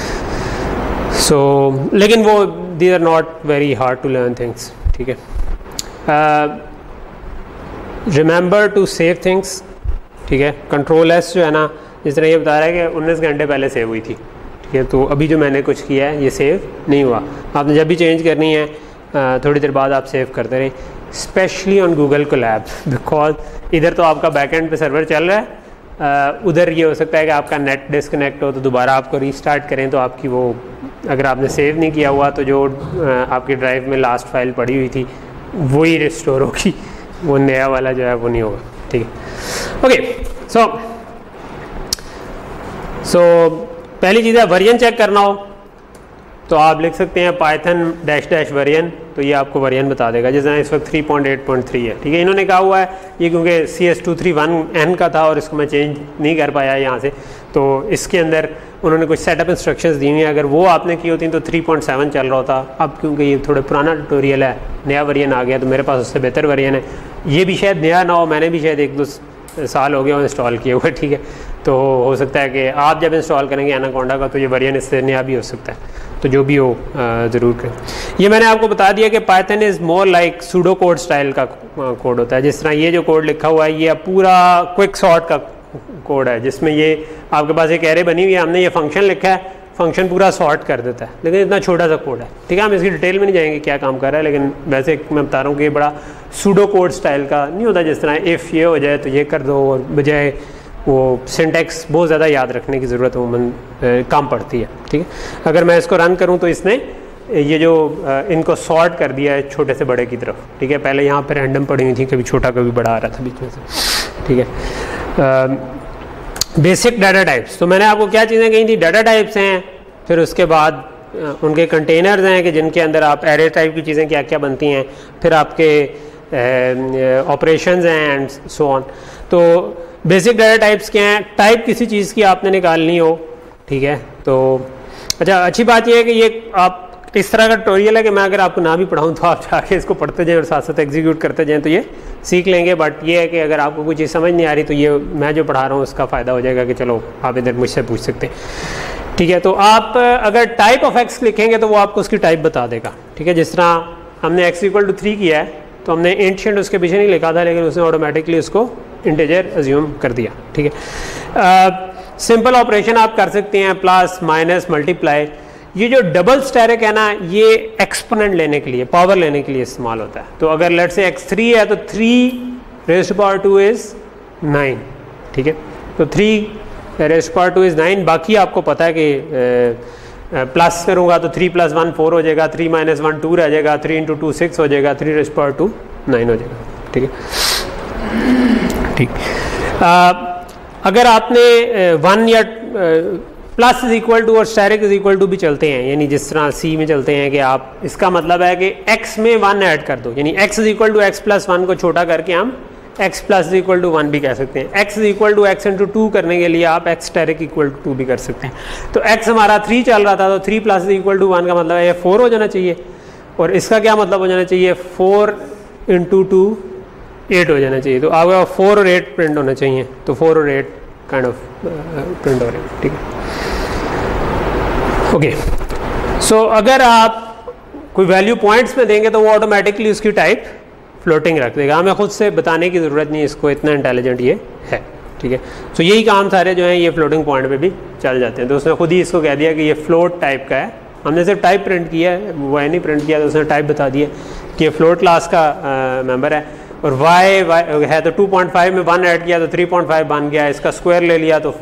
है। सो so, लेकिन वो they are not very hard to learn things, ठीक है। रिमेंबर टू सेव थिंग्स, ठीक है। कंट्रोल एस जो है ना, जिस तरह ये बता रहा है कि उन्नीस घंटे पहले सेव हुई थी, ठीक है। तो अभी जो मैंने कुछ किया है ये सेव नहीं हुआ। आपने जब भी चेंज करनी है uh, थोड़ी देर बाद आप सेव करते रहें, specially on Google Colab, because इधर तो आपका बैकएंड पे सर्वर चल रहा है, uh, उधर ये हो सकता है कि आपका नेट डिस्कनेक्ट हो तो दोबारा आपको रीस्टार्ट करें तो आपकी वो, अगर आपने सेव नहीं किया हुआ तो जो uh, आपकी ड्राइव में लास्ट फाइल पड़ी हुई थी वही रिस्टोर होगी, वो नया वाला जो है वो नहीं होगा, ठीक है। ओके, सो सो पहली चीज़ है वर्जन चेक करना हो तो आप लिख सकते हैं पाइथन डैश डैश वर्जन, तो ये आपको वर्जन बता देगा। जैसे इस वक्त three point eight point three है, ठीक है। इन्होंने कहा हुआ है ये क्योंकि C S two three one N का था और इसको मैं चेंज नहीं कर पाया यहाँ से, तो इसके अंदर उन्होंने कुछ सेटअप इंस्ट्रक्शंस दी हुई हैं। अगर वो आपने की होती तो थ्री पॉइंट सेवन चल रहा होता। अब क्योंकि ये थोड़े पुराना ट्यूटोरियल है, नया वर्जन आ गया तो मेरे पास उससे बेहतर वर्जन है। ये भी शायद नया ना हो, मैंने भी शायद एक दो साल हो गया इंस्टॉल किए हुए, ठीक है। तो हो सकता है कि आप जब इंस्टॉल करेंगे एनाकोंडा का तो ये वर्जन इससे नया भी हो सकता है, तो जो भी हो ज़रूर करें। ये मैंने आपको बता दिया कि Python is more like pseudo code style का कोड होता है। जिस तरह ये जो कोड लिखा हुआ है ये पूरा क्विक सॉर्ट का कोड है, जिसमें ये आपके पास एक एरे बनी हुई है, हमने ये फंक्शन लिखा है, फंक्शन पूरा सॉर्ट कर देता है, लेकिन इतना छोटा सा कोड है, ठीक है। हम इसकी डिटेल में नहीं जाएंगे क्या काम कर रहा है, लेकिन वैसे मैं बता रहा हूँ कि ये बड़ा सूडो कोड स्टाइल का नहीं होता, जिस तरह इफ़ ये हो जाए तो ये कर दो, और बजाय वो सिंटैक्स बहुत ज़्यादा याद रखने की ज़रूरत उमूमन कम पड़ती है, ठीक है। अगर मैं इसको रन करूँ तो इसने ये जो इनको सॉर्ट कर दिया है छोटे से बड़े की तरफ, ठीक है। पहले यहाँ पर रैंडम पड़ी हुई थी, कभी छोटा कभी बड़ा आ रहा था बीच में से, ठीक है। बेसिक डाटा टाइप्स, तो मैंने आपको क्या चीज़ें कही थी, डाटा टाइप्स हैं, फिर उसके बाद उनके कंटेनर्स हैं कि जिनके अंदर आप एरे टाइप की चीज़ें क्या क्या बनती हैं, फिर आपके ऑपरेशंस हैं एंड सो ऑन। तो बेसिक डाटा टाइप्स क्या हैं, टाइप किसी चीज़ की आपने निकालनी हो, ठीक है। तो अच्छा, अच्छी बात यह है कि ये आप इस तरह का ट्यूटोरियल है कि मैं अगर आपको ना भी पढ़ाऊँ तो आप जाके इसको पढ़ते जाएं और साथ साथ एग्जीक्यूट करते जाएं तो ये सीख लेंगे। बट ये है कि अगर आपको कोई चीज़ समझ नहीं आ रही तो ये मैं जो पढ़ा रहा हूँ उसका फ़ायदा हो जाएगा कि चलो आप इधर मुझसे पूछ सकते हैं, ठीक है। तो आप अगर टाइप ऑफ एक्स लिखेंगे तो वो आपको उसकी टाइप बता देगा, ठीक है। जिस तरह हमने एक्स इक्वल टू थ्री किया है तो हमने एंशिएंट उसके पीछे नहीं लिखा था, लेकिन उसने ऑटोमेटिकली उसको इंटीजर अज्यूम कर दिया, ठीक है। सिंपल ऑपरेशन आप कर सकते हैं, प्लस माइनस मल्टीप्लाई। ये जो डबल स्टेरिक है ना, ये एक्सपोनेंट लेने के लिए, पावर लेने के लिए इस्तेमाल होता है। तो अगर लेट्स से एक्स थ्री है तो three raised to power two is nine, ठीक है। तो three raised to power two is nine. बाकी आपको पता है कि प्लस करूँगा तो थ्री प्लस वन फोर हो जाएगा, थ्री माइनस वन टू रह जाएगा, थ्री इंटू टू सिक्स हो जाएगा, three raised to power two nine हो जाएगा, ठीक है, ठीक। अगर आपने वन या प्लस इज इक्वल टू और स्टेरिक इज इक्वल टू भी चलते हैं, यानी जिस तरह सी में चलते हैं कि आप, इसका मतलब है कि x में वन ऐड कर दो, यानी x is equal to x plus one को छोटा करके हम x plus is equal to one भी कह सकते हैं। x is equal to x into two करने के लिए आप x asterisk equal to two भी कर सकते हैं। तो x हमारा थ्री चल रहा था, तो three plus is equal to one का मतलब है ये फोर हो जाना चाहिए, और इसका क्या मतलब हो जाना चाहिए, फोर इंटू टू एट हो जाना चाहिए। तो आपका फोर और एट प्रिंट होना चाहिए, तो फोर और एट काइंड ऑफ प्रिंट हो रहे हैं, ठीक है। ओके, सो अगर आप कोई वैल्यू पॉइंट्स में देंगे तो वो ऑटोमेटिकली उसकी टाइप फ्लोटिंग रख देगा, हमें खुद से बताने की ज़रूरत नहीं, इसको इतना इंटेलिजेंट ये है, ठीक है। सो यही काम सारे जो हैं ये फ्लोटिंग पॉइंट पे भी चल जाते हैं। तो उसने खुद ही इसको कह दिया कि ये फ्लोट टाइप का है, हमने सिर्फ टाइप प्रिंट किया है, वो नहीं प्रिंट किया, तो उसने टाइप बता दिया कि ये फ्लोट क्लास का मेंबर है। और वाई वाई है तो टू पॉइंट फाइव में वन ऐड किया तो थ्री पॉइंट फाइव बन गया, इसका स्क्वायर ले लिया तो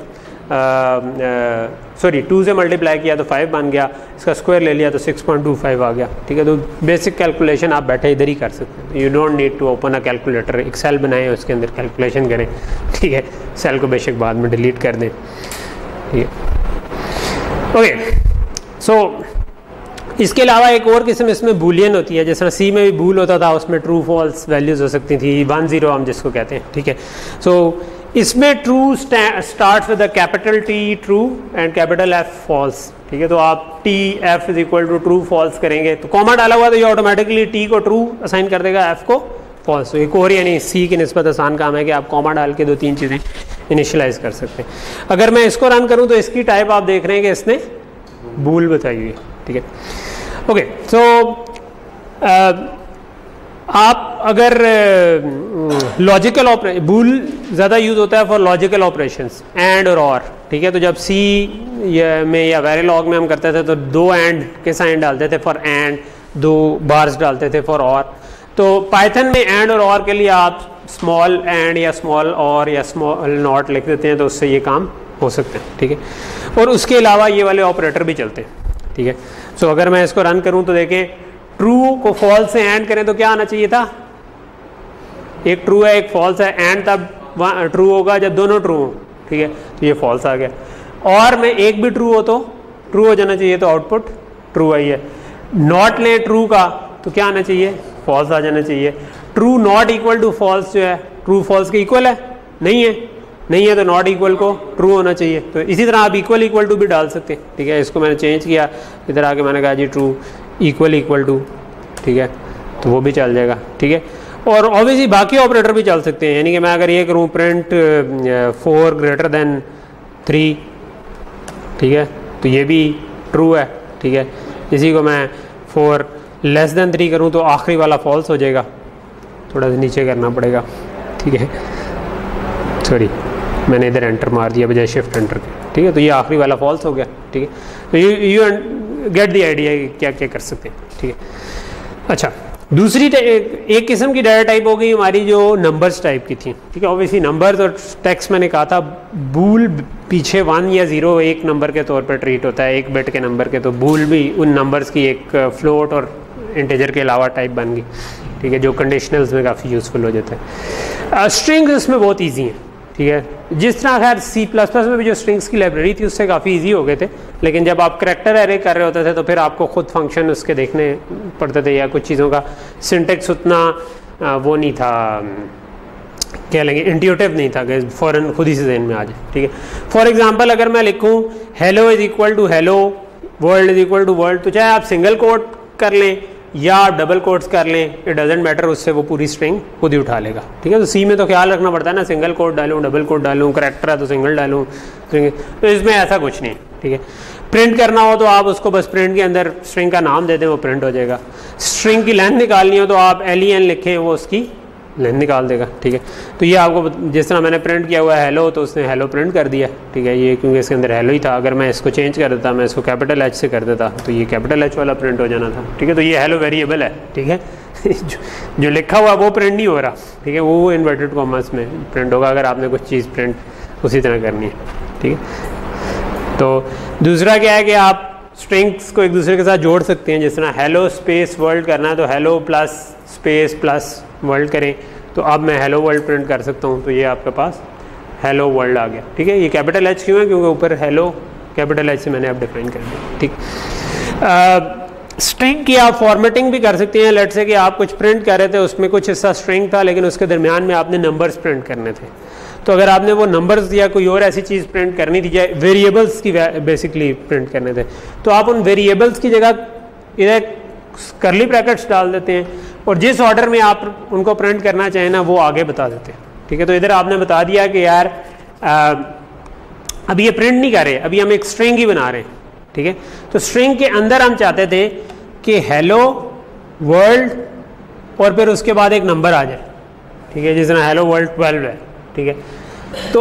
सॉरी टू से मल्टीप्लाई किया तो फाइव बन गया, इसका स्क्वायर ले लिया तो सिक्स पॉइंट टू फाइव आ गया, ठीक है। तो बेसिक कैलकुलेशन आप बैठे इधर ही कर सकते हैं, you don't need to open a calculator, एक सेल बनाएं उसके अंदर कैलकुलेशन करें, ठीक है। सेल को बेशक बाद में डिलीट कर दें, ठीक है। ओके, सो इसके अलावा एक और किस्म इसमें बूलियन होती है, जिस तरह सी में भी बूल होता था, उसमें ट्रू फॉल्स वैल्यूज़ हो सकती थी, वन जीरो हम जिसको कहते हैं, ठीक है। सो so, इसमें true start with the capital T true and capital F false, ठीक है। तो आप T F is equal to true false करेंगे तो कॉमा डाला हुआ तो ये ऑटोमेटिकली टी को ट्रू असाइन कर देगा, एफ को फॉल्स। तो एक और यानी सी की निस्बत आसान काम है कि आप कॉमा डाल के दो तीन चीज़ें इनिशियलाइज कर सकते हैं। अगर मैं इसको रन करूँ तो इसकी टाइप आप देख रहे हैं कि इसने बूल बताई हुई है, ठीक है। ओके, सो आप अगर लॉजिकल ऑपरेशन, बूल ज़्यादा यूज़ होता है फॉर लॉजिकल ऑपरेशंस, एंड और और, ठीक है। तो जब सी में या वेरिलॉग में हम करते थे तो दो एंड के साइन डालते थे फॉर एंड, दो बार्स डालते थे फॉर और। तो पाइथन में एंड और और के लिए आप स्मॉल एंड या स्मॉल और या स्मॉल नॉट लिख देते हैं, तो उससे ये काम हो सकते हैं, ठीक है। और उसके अलावा ये वाले ऑपरेटर भी चलते हैं, ठीक है। सो so, अगर मैं इसको रन करूं तो देखें, ट्रू को फॉल्स से एंड करें तो क्या आना चाहिए था, एक ट्रू है एक फॉल्स है, एंड तब ट्रू होगा जब दोनों ट्रू हो, ठीक है। तो ये फॉल्स आ गया। और में एक भी ट्रू हो तो ट्रू हो जाना चाहिए, तो आउटपुट ट्रू आई है। नॉट लें ट्रू का तो क्या आना चाहिए, फॉल्स आ जाना चाहिए। True not equal to false जो है, ट्रू फॉल्स के इक्वल है, नहीं है, नहीं है तो नॉट इक्वल को ट्रू होना चाहिए। तो इसी तरह आप इक्वल इक्वल टू भी डाल सकते हैं, ठीक है। इसको मैंने चेंज किया, इधर आके मैंने कहा जी ट्रू इक्वल इक्वल टू, ठीक है, तो वो भी चल जाएगा, ठीक है। और ऑब्वियसली बाकी ऑपरेटर भी चल सकते हैं, यानी कि मैं अगर ये करूँ print four greater than three, ठीक है, तो ये भी ट्रू है, ठीक है। इसी को मैं फोर लेस देन थ्री करूँ तो आखिरी वाला फॉल्स हो जाएगा, थोड़ा सा नीचे करना पड़ेगा, ठीक है, सॉरी मैंने इधर एंटर मार दिया बजाय शिफ्ट एंटर के, ठीक है। तो ये आखिरी वाला फॉल्स हो गया, ठीक है। तो you you get the idea क्या क्या कर सकते हैं, ठीक है। अच्छा, दूसरी एक किस्म की डाटा टाइप हो गई हमारी जो नंबर्स टाइप की थी, ठीक है। ऑब्वियसली नंबर्स और टेक्स्ट मैंने कहा था, बूल पीछे वन या ज़ीरो एक नंबर के तौर पर ट्रीट होता है, एक बिट के नंबर के, तो बूल भी उन नंबर्स की एक फ्लोट और इंटीजर के अलावा टाइप बन गई, ठीक है, जो कंडीशनल्स में काफ़ी यूज़फुल हो जाता है। स्ट्रिंग्स uh, इसमें बहुत ईजी हैं, ठीक है। जिस तरह खैर सी प्लस प्लस में भी जो स्ट्रिंग्स की लाइब्रेरी थी उससे काफ़ी ईजी हो गए थे, लेकिन जब आप करैक्टर एरे कर रहे होते थे तो फिर आपको खुद फंक्शन उसके देखने पड़ते थे, या कुछ चीज़ों का सिंटेक्स उतना आ, वो नहीं था, क्या लेंगे, इंट्यूटिव नहीं था कि फ़ौरन खुद ही से जहन में आ जाए, ठीक है। फॉर एग्जांपल अगर मैं लिखूँ hello is equal to hello, world is equal to world, तो चाहे आप सिंगल कोट कर लें या आप डबल कोट्स कर लें, इट डजेंट मैटर, उससे वो पूरी स्ट्रिंग खुद ही उठा लेगा, ठीक है। तो सी में तो ख्याल रखना पड़ता है ना, सिंगल कोट डालूँ, डबल कोट डालूँ, करैक्टर है तो सिंगल डालूँ, तो इसमें ऐसा कुछ नहीं, ठीक है। प्रिंट करना हो तो आप उसको बस प्रिंट के अंदर स्ट्रिंग का नाम दे दें, वो प्रिंट हो जाएगा। स्ट्रिंग की लेंथ निकालनी हो तो आप एल ई एन लिखें, वो उसकी लेंथ निकाल देगा, ठीक है। तो ये आपको जिस तरह मैंने प्रिंट किया हुआ है हेलो, तो उसने हेलो प्रिंट कर दिया, ठीक है। ये क्योंकि इसके अंदर हेलो ही था, अगर मैं इसको चेंज कर देता, मैं इसको कैपिटल एच से कर देता तो ये कैपिटल एच वाला प्रिंट हो जाना था, ठीक है। तो ये हेलो वेरिएबल है, ठीक है। जो, जो लिखा हुआ वो प्रिंट नहीं हो रहा, ठीक है, वो इन्वर्टेड कॉमर्स में प्रिंट होगा अगर आपने कुछ चीज़ प्रिंट उसी तरह करनी है, ठीक है। तो दूसरा क्या है कि आप स्ट्रिंग्स को एक दूसरे के साथ जोड़ सकते हैं, जिस तरह हेलो स्पेस वर्ल्ड करना है तो hello plus space plus world करें, तो अब मैं हेलो वर्ल्ड प्रिंट कर सकता हूँ, तो ये आपके पास हेलो वर्ल्ड आ गया, ठीक है। ये कैपिटल एच क्यों है, क्योंकि ऊपर हेलो कैपिटल एच से मैंने अब डिफाइन कर दिया, ठीक। स्ट्रिंग की आप फॉर्मेटिंग भी कर सकते हैं, लेट्स से कि आप कुछ प्रिंट कर रहे थे, उसमें कुछ हिस्सा स्ट्रिंग था लेकिन उसके दरमियान में आपने नंबर्स प्रिंट करने थे, तो अगर आपने वो नंबर्स या कोई और ऐसी चीज़ प्रिंट करनी थी, चाहे वेरिएबल्स की बेसिकली प्रिंट करने थे, तो आप उन वेरिएबल्स की जगह इधर करली ब्रैकेट्स डाल देते हैं और जिस ऑर्डर में आप उनको प्रिंट करना चाहें ना वो आगे बता देते हैं, ठीक है। तो इधर आपने बता दिया कि यार आ, अभी ये प्रिंट नहीं कर रहे, अभी हम एक स्ट्रिंग ही बना रहे हैं, ठीक है। तो स्ट्रिंग के अंदर हम चाहते थे कि हेलो वर्ल्ड और फिर उसके बाद एक नंबर आ जाए, ठीक है, जिस तरह हेलो वर्ल्ड ट्वेल्व है, ठीक है। तो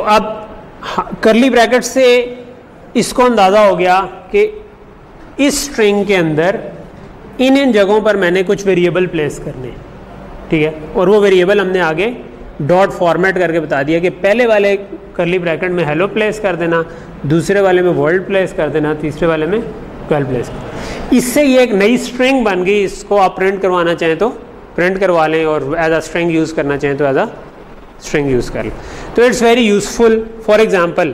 अब करली ब्रैकेट से इसको अंदाज़ा हो गया कि इस स्ट्रिंग के अंदर इन इन जगहों पर मैंने कुछ वेरिएबल प्लेस करने हैं, ठीक है। और वो वेरिएबल हमने आगे डॉट फॉर्मेट करके बता दिया कि पहले वाले करली ब्रैकेट में हेलो प्लेस कर देना, दूसरे वाले में वर्ल्ड प्लेस कर देना, तीसरे वाले में ट्वेल्व प्लेस कर। इससे ये एक नई स्ट्रिंग बन गई, इसको आप प्रिंट करवाना चाहें तो प्रिंट करवा लें और एज अ स्ट्रिंग यूज़ करना चाहें तो एज अ स्ट्रिंग यूज़ कर लें। तो it's very useful. For example,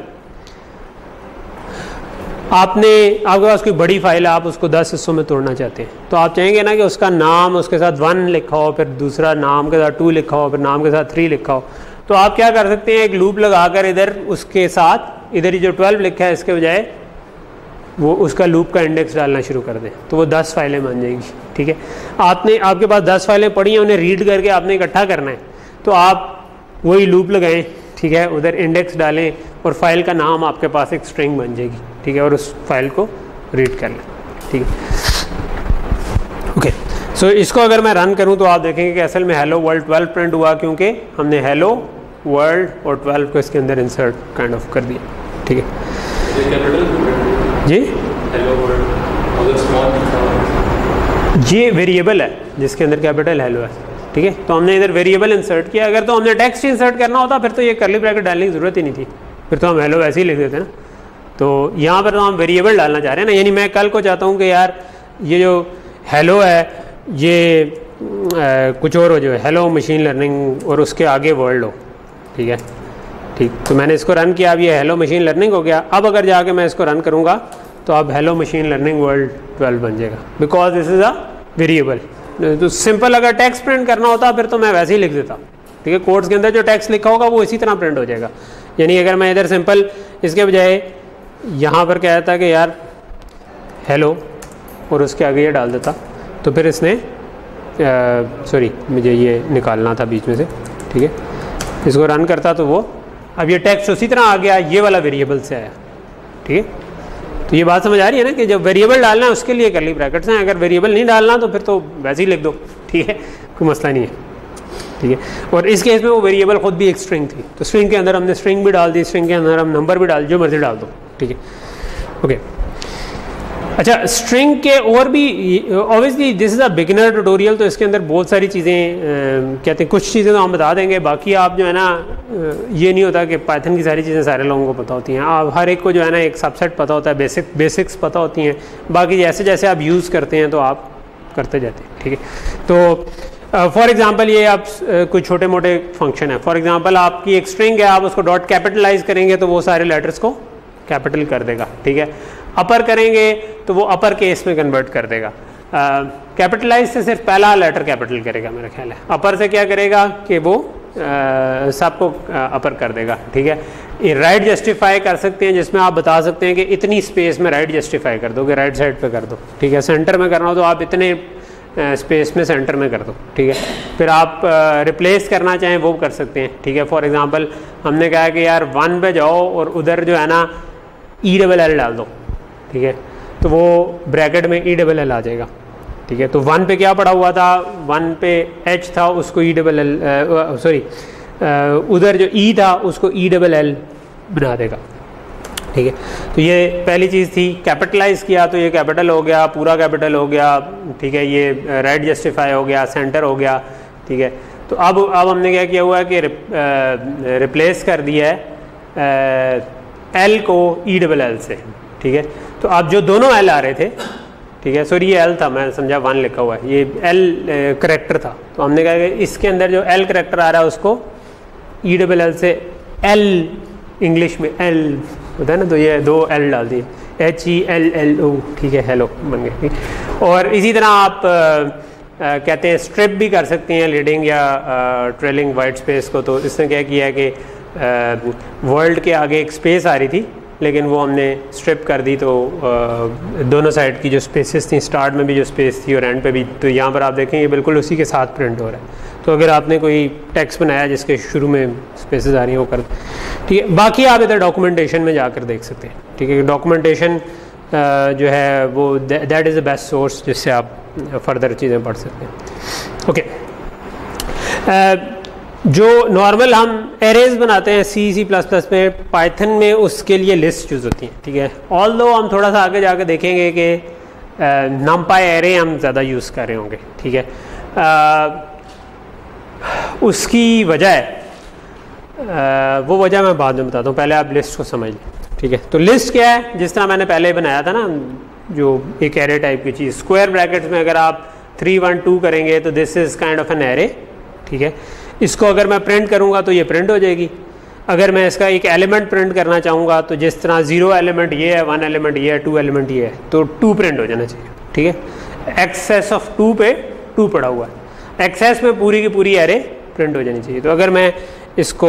आपने आपके पास कोई बड़ी फाइल है, आप उसको दस हिस्सों में तोड़ना चाहते हैं, तो आप चाहेंगे ना कि उसका नाम उसके साथ वन लिखा हो, फिर दूसरा नाम के साथ टू लिखा हो, फिर नाम के साथ थ्री लिखा हो। तो आप क्या कर सकते हैं, एक लूप लगाकर इधर उसके साथ इधर ही जो ट्वेल्व लिखा है इसके बजाय वो उसका लूप का इंडेक्स डालना शुरू कर दें, तो वो दस फाइलें बन जाएंगी, ठीक है। आपने आपके पास दस फाइलें पड़ी हैं, उन्हें रीड करके आपने इकट्ठा करना है, तो आप वही लूप लगाएं, ठीक है, उधर इंडेक्स डालें और फाइल का नाम आपके पास एक स्ट्रिंग बन जाएगी, ठीक है, और उस फाइल को रीड कर लें, ठीक है। ओके, सो इसको अगर मैं रन करूं तो आप देखेंगे कि असल में हेलो वर्ल्ड ट्वेल्व प्रिंट हुआ, क्योंकि हमने हेलो वर्ल्ड और ट्वेल्व को इसके अंदर इंसर्ट काइंड ऑफ कर दिया, ठीक है जी। हेलो वर्ल्ड स्मॉल, ये वेरिएबल है जिसके अंदर कैपिटल हेलो है, ठीक है। तो हमने इधर वेरिएबल इंसर्ट किया। अगर तो हमने टेक्स्ट इंसर्ट करना होता फिर तो ये करली ब्रैकेट डालने की ज़रूरत ही नहीं थी, फिर तो हम हेलो वैसे ही लिख देते ना। तो यहाँ पर तो हम वेरिएबल डालना चाह रहे हैं ना, यानी मैं कल को चाहता हूँ कि यार ये जो हेलो है ये आ, कुछ और हो, जो है हेलो मशीन लर्निंग और उसके आगे वर्ल्ड हो, ठीक है, ठीक। तो मैंने इसको रन किया, अब ये हेलो मशीन लर्निंग हो गया। अब अगर जाके मैं इसको रन करूँगा तो अब hello machine learning world twelve बन जाएगा, because this is a variable. तो सिंपल अगर टेक्स्ट प्रिंट करना होता फिर तो मैं वैसे ही लिख देता, ठीक है। कोड्स के अंदर जो टेक्स्ट लिखा होगा वो इसी तरह प्रिंट हो जाएगा। यानी अगर मैं इधर सिंपल इसके बजाय यहाँ पर क्या था कि यार हेलो और उसके आगे ये डाल देता, तो फिर इसने सॉरी मुझे ये निकालना था बीच में से, ठीक है। इसको रन करता तो वो अब ये टेक्स्ट उसी तरह आ गया, ये वाला वेरिएबल से आया, ठीक है। तो ये बात समझ आ रही है ना कि जब वेरिएबल डालना है उसके लिए करली ब्रैकेट्स हैं, अगर वेरिएबल नहीं डालना तो फिर तो वैसे ही लिख दो, ठीक है, कोई मसला नहीं है। ठीक है। और इस केस में वो वेरिएबल खुद भी एक स्ट्रिंग थी, तो स्ट्रिंग के अंदर हमने स्ट्रिंग भी डाल दी, स्ट्रिंग के अंदर हम नंबर भी डाल, जो मर्जी डाल दो, ठीक है। ओके, अच्छा, स्ट्रिंग के और भी obviously this is a beginner tutorial, तो इसके अंदर बहुत सारी चीज़ें कहते हैं, कुछ चीज़ें तो हम बता देंगे, बाकी आप जो है ना, ये नहीं होता कि पाइथन की सारी चीज़ें सारे लोगों को पता होती हैं। आप हर एक को जो है ना एक सबसेट पता होता है, बेसिक बेसिक्स पता होती हैं, बाकी जैसे जैसे आप यूज़ करते हैं तो आप करते जाते हैं, ठीक है। तो फॉर uh, एग्ज़ाम्पल ये आप uh, कुछ छोटे मोटे फंक्शन है, फॉर एग्ज़ाम्पल आपकी एक स्ट्रिंग है, आप उसको डॉट कैपिटलाइज करेंगे तो वो सारे लेटर्स को कैपिटल कर देगा, ठीक है। अपर करेंगे तो वो अपर केस में कन्वर्ट कर देगा। कैपिटलाइज uh, से सिर्फ पहला लेटर कैपिटल करेगा मेरा ख्याल है, अपर से क्या करेगा कि वो uh, सबको अपर uh, कर देगा, ठीक है। ये राइट जस्टिफाई कर सकते हैं, जिसमें आप बता सकते हैं कि इतनी स्पेस में राइट जस्टिफाई कर दो, कि राइट साइड पे कर दो, ठीक है। सेंटर में करना हो तो आप इतने स्पेस uh, में सेंटर में कर दो, ठीक है। फिर आप रिप्लेस uh, करना चाहें वो कर सकते हैं, ठीक है। फॉर एग्जांपल हमने कहा कि यार वन पे जाओ और उधर जो है ना ई डबल एल डाल दो, ठीक है, तो वो ब्रैकेट में ई डबल एल आ जाएगा, ठीक है। तो वन पे क्या पड़ा हुआ था, वन पे एच था, उसको ई डबल एल, सॉरी उधर जो ई था उसको ई डबल एल बना देगा, ठीक है। तो ये पहली चीज़ थी, कैपिटलाइज किया तो ये कैपिटल हो गया, पूरा कैपिटल हो गया, ठीक है। ये राइट जस्टिफाई हो गया, सेंटर हो गया, ठीक है। तो अब अब हमने क्या किया हुआ है कि रिप्लेस कर दिया है एल को ई डबल एल से, ठीक है। तो अब जो दोनों एल आ रहे थे, ठीक है, सॉरी ये एल था, मैं समझा वन लिखा हुआ है, ये एल करेक्टर था, तो हमने कहा कि इसके अंदर जो एल करेक्टर आ रहा है उसको ई डबल एल से एल, इंग्लिश में एल होता है ना, तो ये दो एल डाल दिए, H E L L O, ठीक है, हेलो बन गए। और इसी तरह आप आ, आ, कहते हैं स्ट्रिप भी कर सकते हैं लीडिंग या ट्रेलिंग वाइट स्पेस को। तो इसने क्या किया है कि वर्ल्ड के आगे एक स्पेस आ रही थी, लेकिन वो हमने स्ट्रिप कर दी, तो आ, दोनों साइड की जो स्पेसेस थी, स्टार्ट में भी जो स्पेस थी और एंड पे भी, तो यहाँ पर आप देखें ये बिल्कुल उसी के साथ प्रिंट हो रहा है। तो अगर आपने कोई टेक्स्ट बनाया जिसके शुरू में स्पेसेस आ रही हैं वो कर, ठीक है। बाकी आप इधर डॉक्यूमेंटेशन में जाकर देख सकते हैं, ठीक है। डॉक्यूमेंटेशन जो है वो that is the best source जिससे आप फर्दर चीज़ें पढ़ सकते हैं, ओके। जो नॉर्मल हम एरेज बनाते हैं सी सी प्लस प्लस में, पाइथन में उसके लिए लिस्ट यूज़ होती हैं, ठीक है। ऑल दो हम थोड़ा सा आगे जाके देखेंगे कि नमपाई एरे हम ज़्यादा यूज़ कर रहे होंगे, ठीक है। आ, उसकी वजह आ, वो वजह मैं बाद में बताता हूँ, पहले आप लिस्ट को समझ लें, ठीक है। तो लिस्ट क्या है, जिस तरह मैंने पहले बनाया था ना, जो एक एरे टाइप की चीज़, स्क्वायर ब्रैकेट्स में अगर आप थ्री वन टू करेंगे तो this is kind of an array, ठीक है। इसको अगर मैं प्रिंट करूँगा तो ये प्रिंट हो जाएगी। अगर मैं इसका एक एलिमेंट प्रिंट करना चाहूँगा तो जिस तरह जीरो एलिमेंट ये है, वन एलिमेंट ये है, टू एलिमेंट ये है, तो टू प्रिंट हो जाना चाहिए, ठीक है। एक्सेस ऑफ टू पे टू पड़ा हुआ है, एक्सेस में पूरी की पूरी एरे प्रिंट हो जानी चाहिए। तो अगर मैं इसको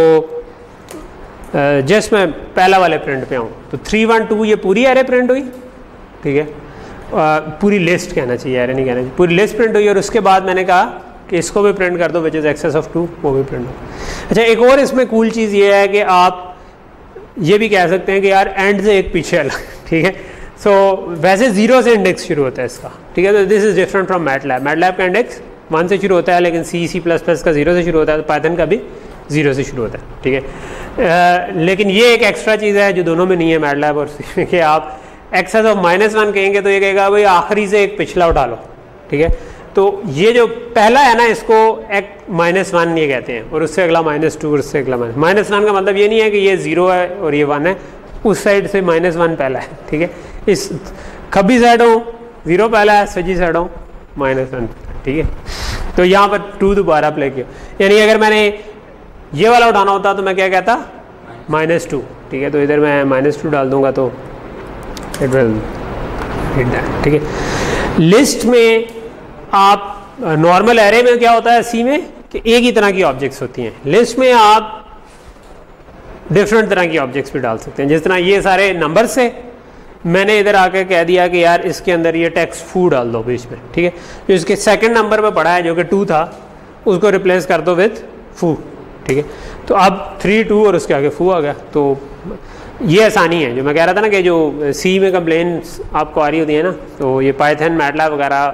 जस्ट मैं पहला वाले प्रिंट पे आऊँ तो थ्री वन टू ये पूरी एरे प्रिंट हुई, ठीक है। पूरी लिस्ट कहना चाहिए, एरे नहीं कहना चाहिए, पूरी लिस्ट प्रिंट हुई। और उसके बाद मैंने कहा कि इसको भी प्रिंट कर दो which is access of two, वो भी प्रिंट हो। अच्छा, एक और इसमें कूल चीज़ ये है कि आप ये भी कह सकते हैं कि यार एंड से एक पीछे अलग, ठीक है। सो so, वैसे जीरो से इंडेक्स शुरू होता है इसका, ठीक है। तो this is different from MATLAB, MATLAB का इंडेक्स वन से शुरू होता है, लेकिन सी सी प्लस प्लस का जीरो से शुरू होता है, तो पाइथन का भी जीरो से शुरू होता है, ठीक है। लेकिन ये एक एक्स्ट्रा चीज़ है जो दोनों में नहीं है, मैटलैब और सी में, कि आप एक्सेस ऑफ माइनस वन कहेंगे तो ये कहेगा भाई आखिरी से एक पिछला उठा लो, ठीक है। तो ये जो पहला है ना, इसको एक माइनस वन ये कहते हैं, और उससे अगला माइनस टू, और उससे अगला माइनस माइनस वन का मतलब ये नहीं है कि ये जीरो है और ये वन है, उस साइड से माइनस वन पहला है, ठीक है। इस खब्बी साइड हो जीरो पहला है, सजी साइड हो माइनस वन, ठीक है। तो यहाँ पर टू दोबारा प्ले किया, यानी अगर मैंने ये वाला उठाना होता तो मैं क्या कहता, माइनस टू, ठीक है। तो इधर मैं माइनस टू डाल दूंगा तो इट विल हिट दैट, ठीक है। लिस्ट में आप नॉर्मल एरे में क्या होता है सी में कि एक ही तरह की ऑब्जेक्ट्स होती हैं, लिस्ट में आप डिफरेंट तरह की ऑब्जेक्ट्स भी डाल सकते हैं। जिस तरह ये सारे नंबर से मैंने इधर आकर कह दिया कि यार इसके अंदर ये टेक्स्ट फू डाल दो बीच में, ठीक है। जो इसके सेकंड नंबर पे पड़ा है जो कि टू था, उसको रिप्लेस कर दो विथ फू, ठीक है। तो अब थ्री टू और उसके आगे फू आ गया। तो ये आसानी है, जो मैं कह रहा था ना कि जो सी में कंप्लेन आपको आ रही होती है ना, तो ये पाइथन मैटलैब वगैरह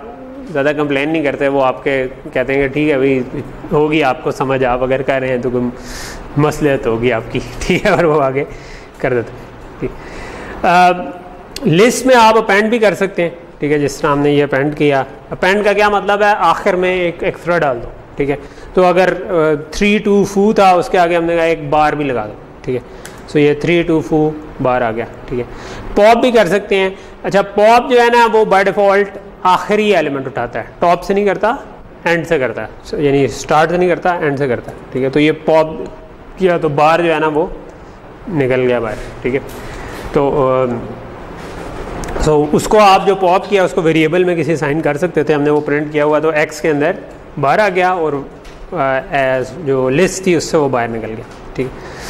ज़्यादा कंप्लेन नहीं करते, वो आपके कहते हैं कि ठीक है भाई होगी, आपको समझ, आप अगर कर रहे हैं तो कोई मसलियत होगी आपकी, ठीक है, और वो आगे कर देते हैं। लिस्ट में आप अपेंड भी कर सकते हैं, ठीक है, जिस तरह हमने ये अपेंड किया। अपेंड का क्या मतलब है, आखिर में एक एक्स्ट्रा डाल दो, ठीक है। तो अगर थ्री टू फू था, उसके आगे हमने कहा एक बार भी लगा दो, ठीक है। सो ये थ्री टू फू बार आ गया, ठीक है। पॉप भी कर सकते हैं। अच्छा, पॉप जो है ना वो बाय डिफ़ॉल्ट आखिरी एलिमेंट उठाता है, टॉप से नहीं करता, एंड से करता है, यानी स्टार्ट से नहीं करता, एंड से करता है, ठीक है। तो ये पॉप किया तो बार जो है ना वो निकल गया बाहर, ठीक है। तो सो so, उसको आप जो पॉप किया उसको वेरिएबल में किसी साइन कर सकते थे, हमने वो प्रिंट किया हुआ, तो एक्स के अंदर बाहर आ गया और एज जो लिस्ट थी उससे वो बाहर निकल गया, ठीक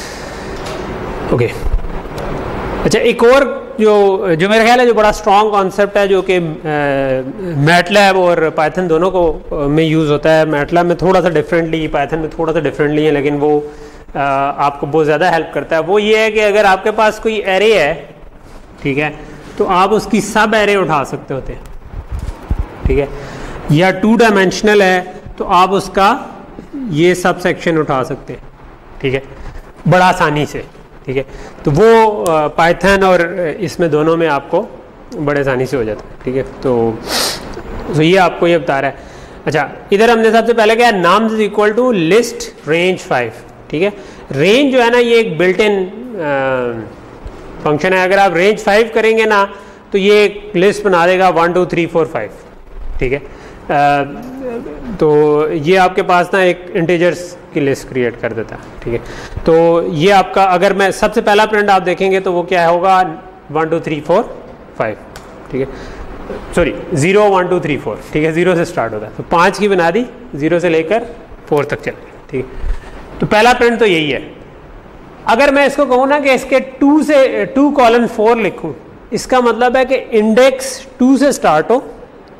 है, ओके। अच्छा, एक और जो जो मेरा ख्याल है जो बड़ा स्ट्रॉन्ग कॉन्सेप्ट है, जो कि मैटलैब और पाइथन दोनों को में यूज़ होता है। मैटलैब में थोड़ा सा डिफरेंटली, पाइथन में थोड़ा सा डिफरेंटली है, लेकिन वो आ, आपको बहुत ज़्यादा हेल्प करता है। वो ये है कि अगर आपके पास कोई एरे है, ठीक है, तो आप उसकी सब एरे उठा सकते होते हैं, ठीक है, या टू डायमेंशनल है तो आप उसका ये सब सेक्शन उठा सकते हैं, ठीक है, बड़ा आसानी से, ठीक है। तो वो पाइथन और इसमें दोनों में आपको बड़े आसानी से हो जाता है, ठीक है। तो, तो ये आपको ये बता रहा है। अच्छा, इधर हमने सबसे पहले क्या है, nums is equal to list range five, ठीक है। रेंज जो है ना ये एक बिल्ट इन फंक्शन है। अगर आप रेंज फाइव करेंगे ना तो ये एक लिस्ट बना देगा one two three four five, ठीक है। आ, तो ये आपके पास ना एक इंटीजर्स की लिस्ट क्रिएट कर देता है, ठीक है। तो ये आपका, अगर मैं सबसे पहला प्रिंट आप देखेंगे तो वो क्या होगा, one two three four five, ठीक है, sorry zero one two three four, ठीक है, ज़ीरो से स्टार्ट होता है। तो पाँच की बना दी, ज़ीरो से लेकर फोर तक चल गई, ठीक है। तो पहला प्रिंट तो यही है। अगर मैं इसको कहूँ ना कि इसके टू से टू कॉलन फोर लिखूँ, इसका मतलब है कि इंडेक्स टू से स्टार्ट हो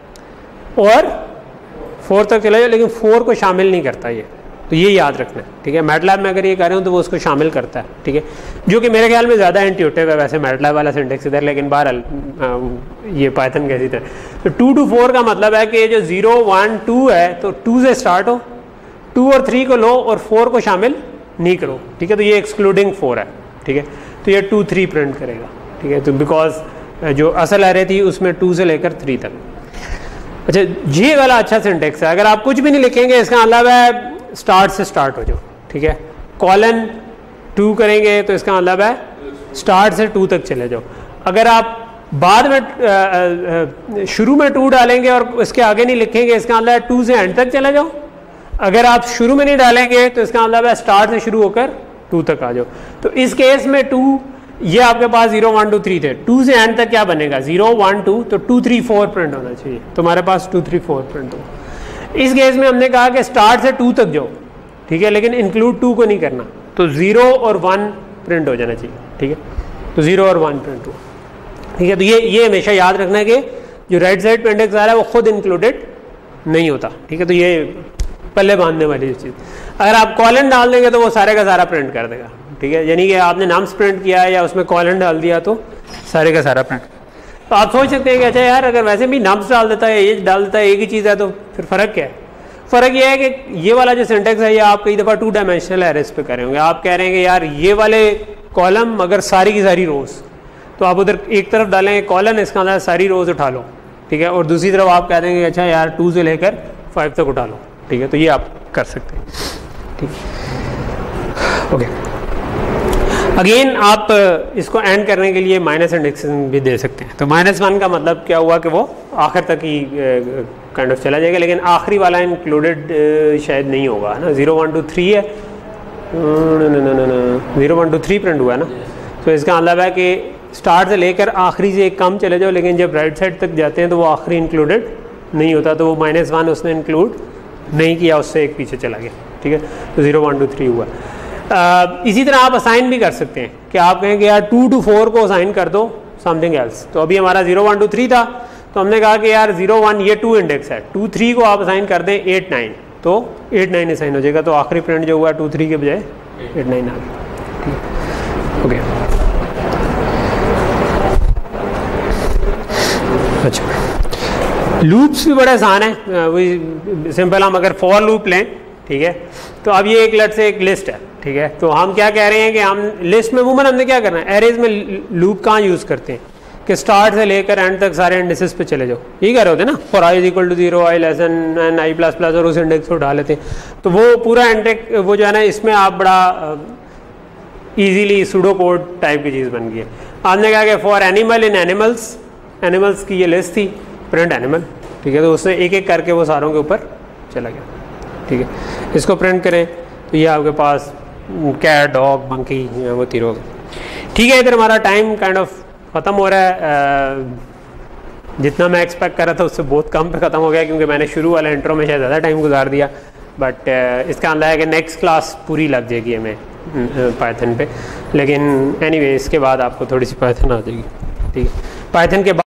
और फोर तक चला जाए, लेकिन फोर को शामिल नहीं करता ये, तो ये याद रखना है, ठीक है। मैटलैब में अगर ये कर रहे हो तो वो उसको शामिल करता है, ठीक है, जो कि मेरे ख्याल में ज़्यादा इंट्यूटिव है वैसे मैटलैब वाला सिंटेक्स इधर, लेकिन बहरहाल ये पाइथन कैसी तरह। तो टू टू फोर का मतलब है कि जो ज़ीरो वन टू है तो टू से स्टार्ट हो, टू और थ्री को लो और फोर को शामिल नहीं करो, ठीक है। तो ये एक्सक्लूडिंग फोर है, ठीक है। तो ये टू थ्री प्रिंट करेगा, ठीक है। तो बिकॉज जो असल एरे थी उसमें टू से लेकर थ्री तक। अच्छा, ये वाला अच्छा सिंटेक्स है। अगर आप कुछ भी नहीं लिखेंगे, इसका मतलब है स्टार्ट से स्टार्ट हो जाओ, ठीक है। कॉलन टू करेंगे तो इसका मतलब है स्टार्ट से टू तक चले जाओ। अगर आप बाद में शुरू में टू डालेंगे और इसके आगे नहीं लिखेंगे, इसका मतलब है टू से एंड तक चले जाओ। अगर आप शुरू में नहीं डालेंगे तो इसका मतलब है स्टार्ट से शुरू होकर टू तक आ जाओ। तो इस केस में टू, ये आपके पास जीरो वन टू थ्री थे, टू से एंड तक क्या बनेगा, जीरो वन टू, तो टू थ्री फोर प्रिंट होना चाहिए, तो हमारे पास टू थ्री फोर प्रिंट हो। इस केस में हमने कहा कि स्टार्ट से टू तक जाओ, ठीक है, लेकिन इंक्लूड टू को नहीं करना, तो जीरो और वन प्रिंट हो जाना चाहिए, ठीक है। तो जीरो और वन प्रिंट हो, ठीक है। तो ये ये हमेशा याद रखना है कि जो राइट साइड पे इंडेक्स आ रहा है वो खुद इंक्लूडेड नहीं होता, ठीक है। तो ये पल्ले बांधने वाली चीज़। अगर आप कॉलन डाल देंगे तो वो सारे का सारा प्रिंट कर देगा, ठीक है। यानी कि आपने नाम्स प्रिंट किया है या उसमें कॉलन डाल दिया तो सारे का सारा प्रिंट। तो आप सोच सकते हैं कि अच्छा यार, अगर वैसे भी नाम्स डाल देता है, ये डाल देता है, एक ही चीज़ है, तो फिर फ़र्क क्या है? फ़र्क ये है कि ये वाला जो सिंटेक्स है ये आप कई दफ़ा टू डायमेंशनल एरेस पे कर रहे होंगे। आप कह रहे हैं कि यार ये वाले कॉलम अगर सारी की सारी रोज़, तो आप उधर एक तरफ डालेंगे कॉलन, इसका अंदर सारी रोज़ उठा लो, ठीक है, और दूसरी तरफ आप कह देंगे अच्छा यार टू से लेकर फाइव तक उठा लो, ठीक है। तो ये आप कर सकते हैं, ठीक है, ओके। अगेन आप इसको एंड करने के लिए माइनस इंडेक्सिंग भी दे सकते हैं। तो माइनस वन का मतलब क्या हुआ कि वो आखिर तक ही काइंड ऑफ चला जाएगा, लेकिन आखिरी वाला इंक्लूडेड शायद नहीं होगा, है ना। जीरो वन टू थ्री है, zero one two three print हुआ है ना, तो इसका मतलब है कि स्टार्ट से लेकर आखिरी से एक कम चले जाओ, लेकिन जब राइट साइड तक जाते हैं तो वो आखिरी इंक्लूडेड नहीं होता, तो वो माइनस वन उसने इंक्लूड नहीं किया, उससे एक पीछे चला गया, ठीक है। तो जीरो वन टू थ्री हुआ। Uh, इसी तरह आप असाइन भी कर सकते हैं कि आप कहेंगे यार टू टू फोर को असाइन कर दो समथिंग एल्स। तो अभी हमारा जीरो वन टू थ्री था, तो हमने कहा कि यार जीरो वन ये टू इंडेक्स है, टू थ्री को आप असाइन कर दें एट नाइन, तो एट नाइन असाइन हो जाएगा। तो आखिरी प्रिंट जो हुआ टू थ्री के बजाय एट नाइन आ गया, ठीक है, ओके। अच्छा, लूप्स भी बड़े आसान है, वही सिंपल, हम अगर फॉर लूप लें, ठीक है, तो अब ये एक लेट से एक लिस्ट है, ठीक है, तो हम क्या कह रहे हैं कि हम लिस्ट में वूमन हमने क्या करना है, एरेज में लूप कहाँ यूज़ करते हैं कि स्टार्ट से लेकर एंड तक सारे इंडेक्सेस पे चले जाओ, यही कह रहे होते हैं ना, for i is equal to zero, i less than n i plus plus, और उस इंडेक्स को उठा लेते हैं, तो वो पूरा इंडेक्स वो जो है ना, इसमें आप बड़ा इजीली सूडो कोड टाइप की चीज़ बन गई है। आपने कहा कि for animal in animals, animals की ये लिस्ट थी, प्रिंट एनिमल, ठीक है, तो उससे एक एक करके वो सारों के ऊपर चला गया, ठीक है, इसको प्रिंट करें तो ये आपके पास कैट, डॉग, मंकी, वो तीनों, ठीक है। इधर हमारा टाइम काइंड ऑफ ख़त्म हो रहा है, आ, जितना मैं एक्सपेक्ट कर रहा था उससे बहुत कम पे ख़त्म हो गया, क्योंकि मैंने शुरू वाले इंट्रो में शायद ज़्यादा टाइम गुजार दिया, बट इसका अंदाज़ा है कि नेक्स्ट क्लास पूरी लग जाएगी हमें पाइथन पे, लेकिन एनीवे इसके बाद आपको थोड़ी सी पाइथन आ जाएगी, ठीक है। पाइथन के बाद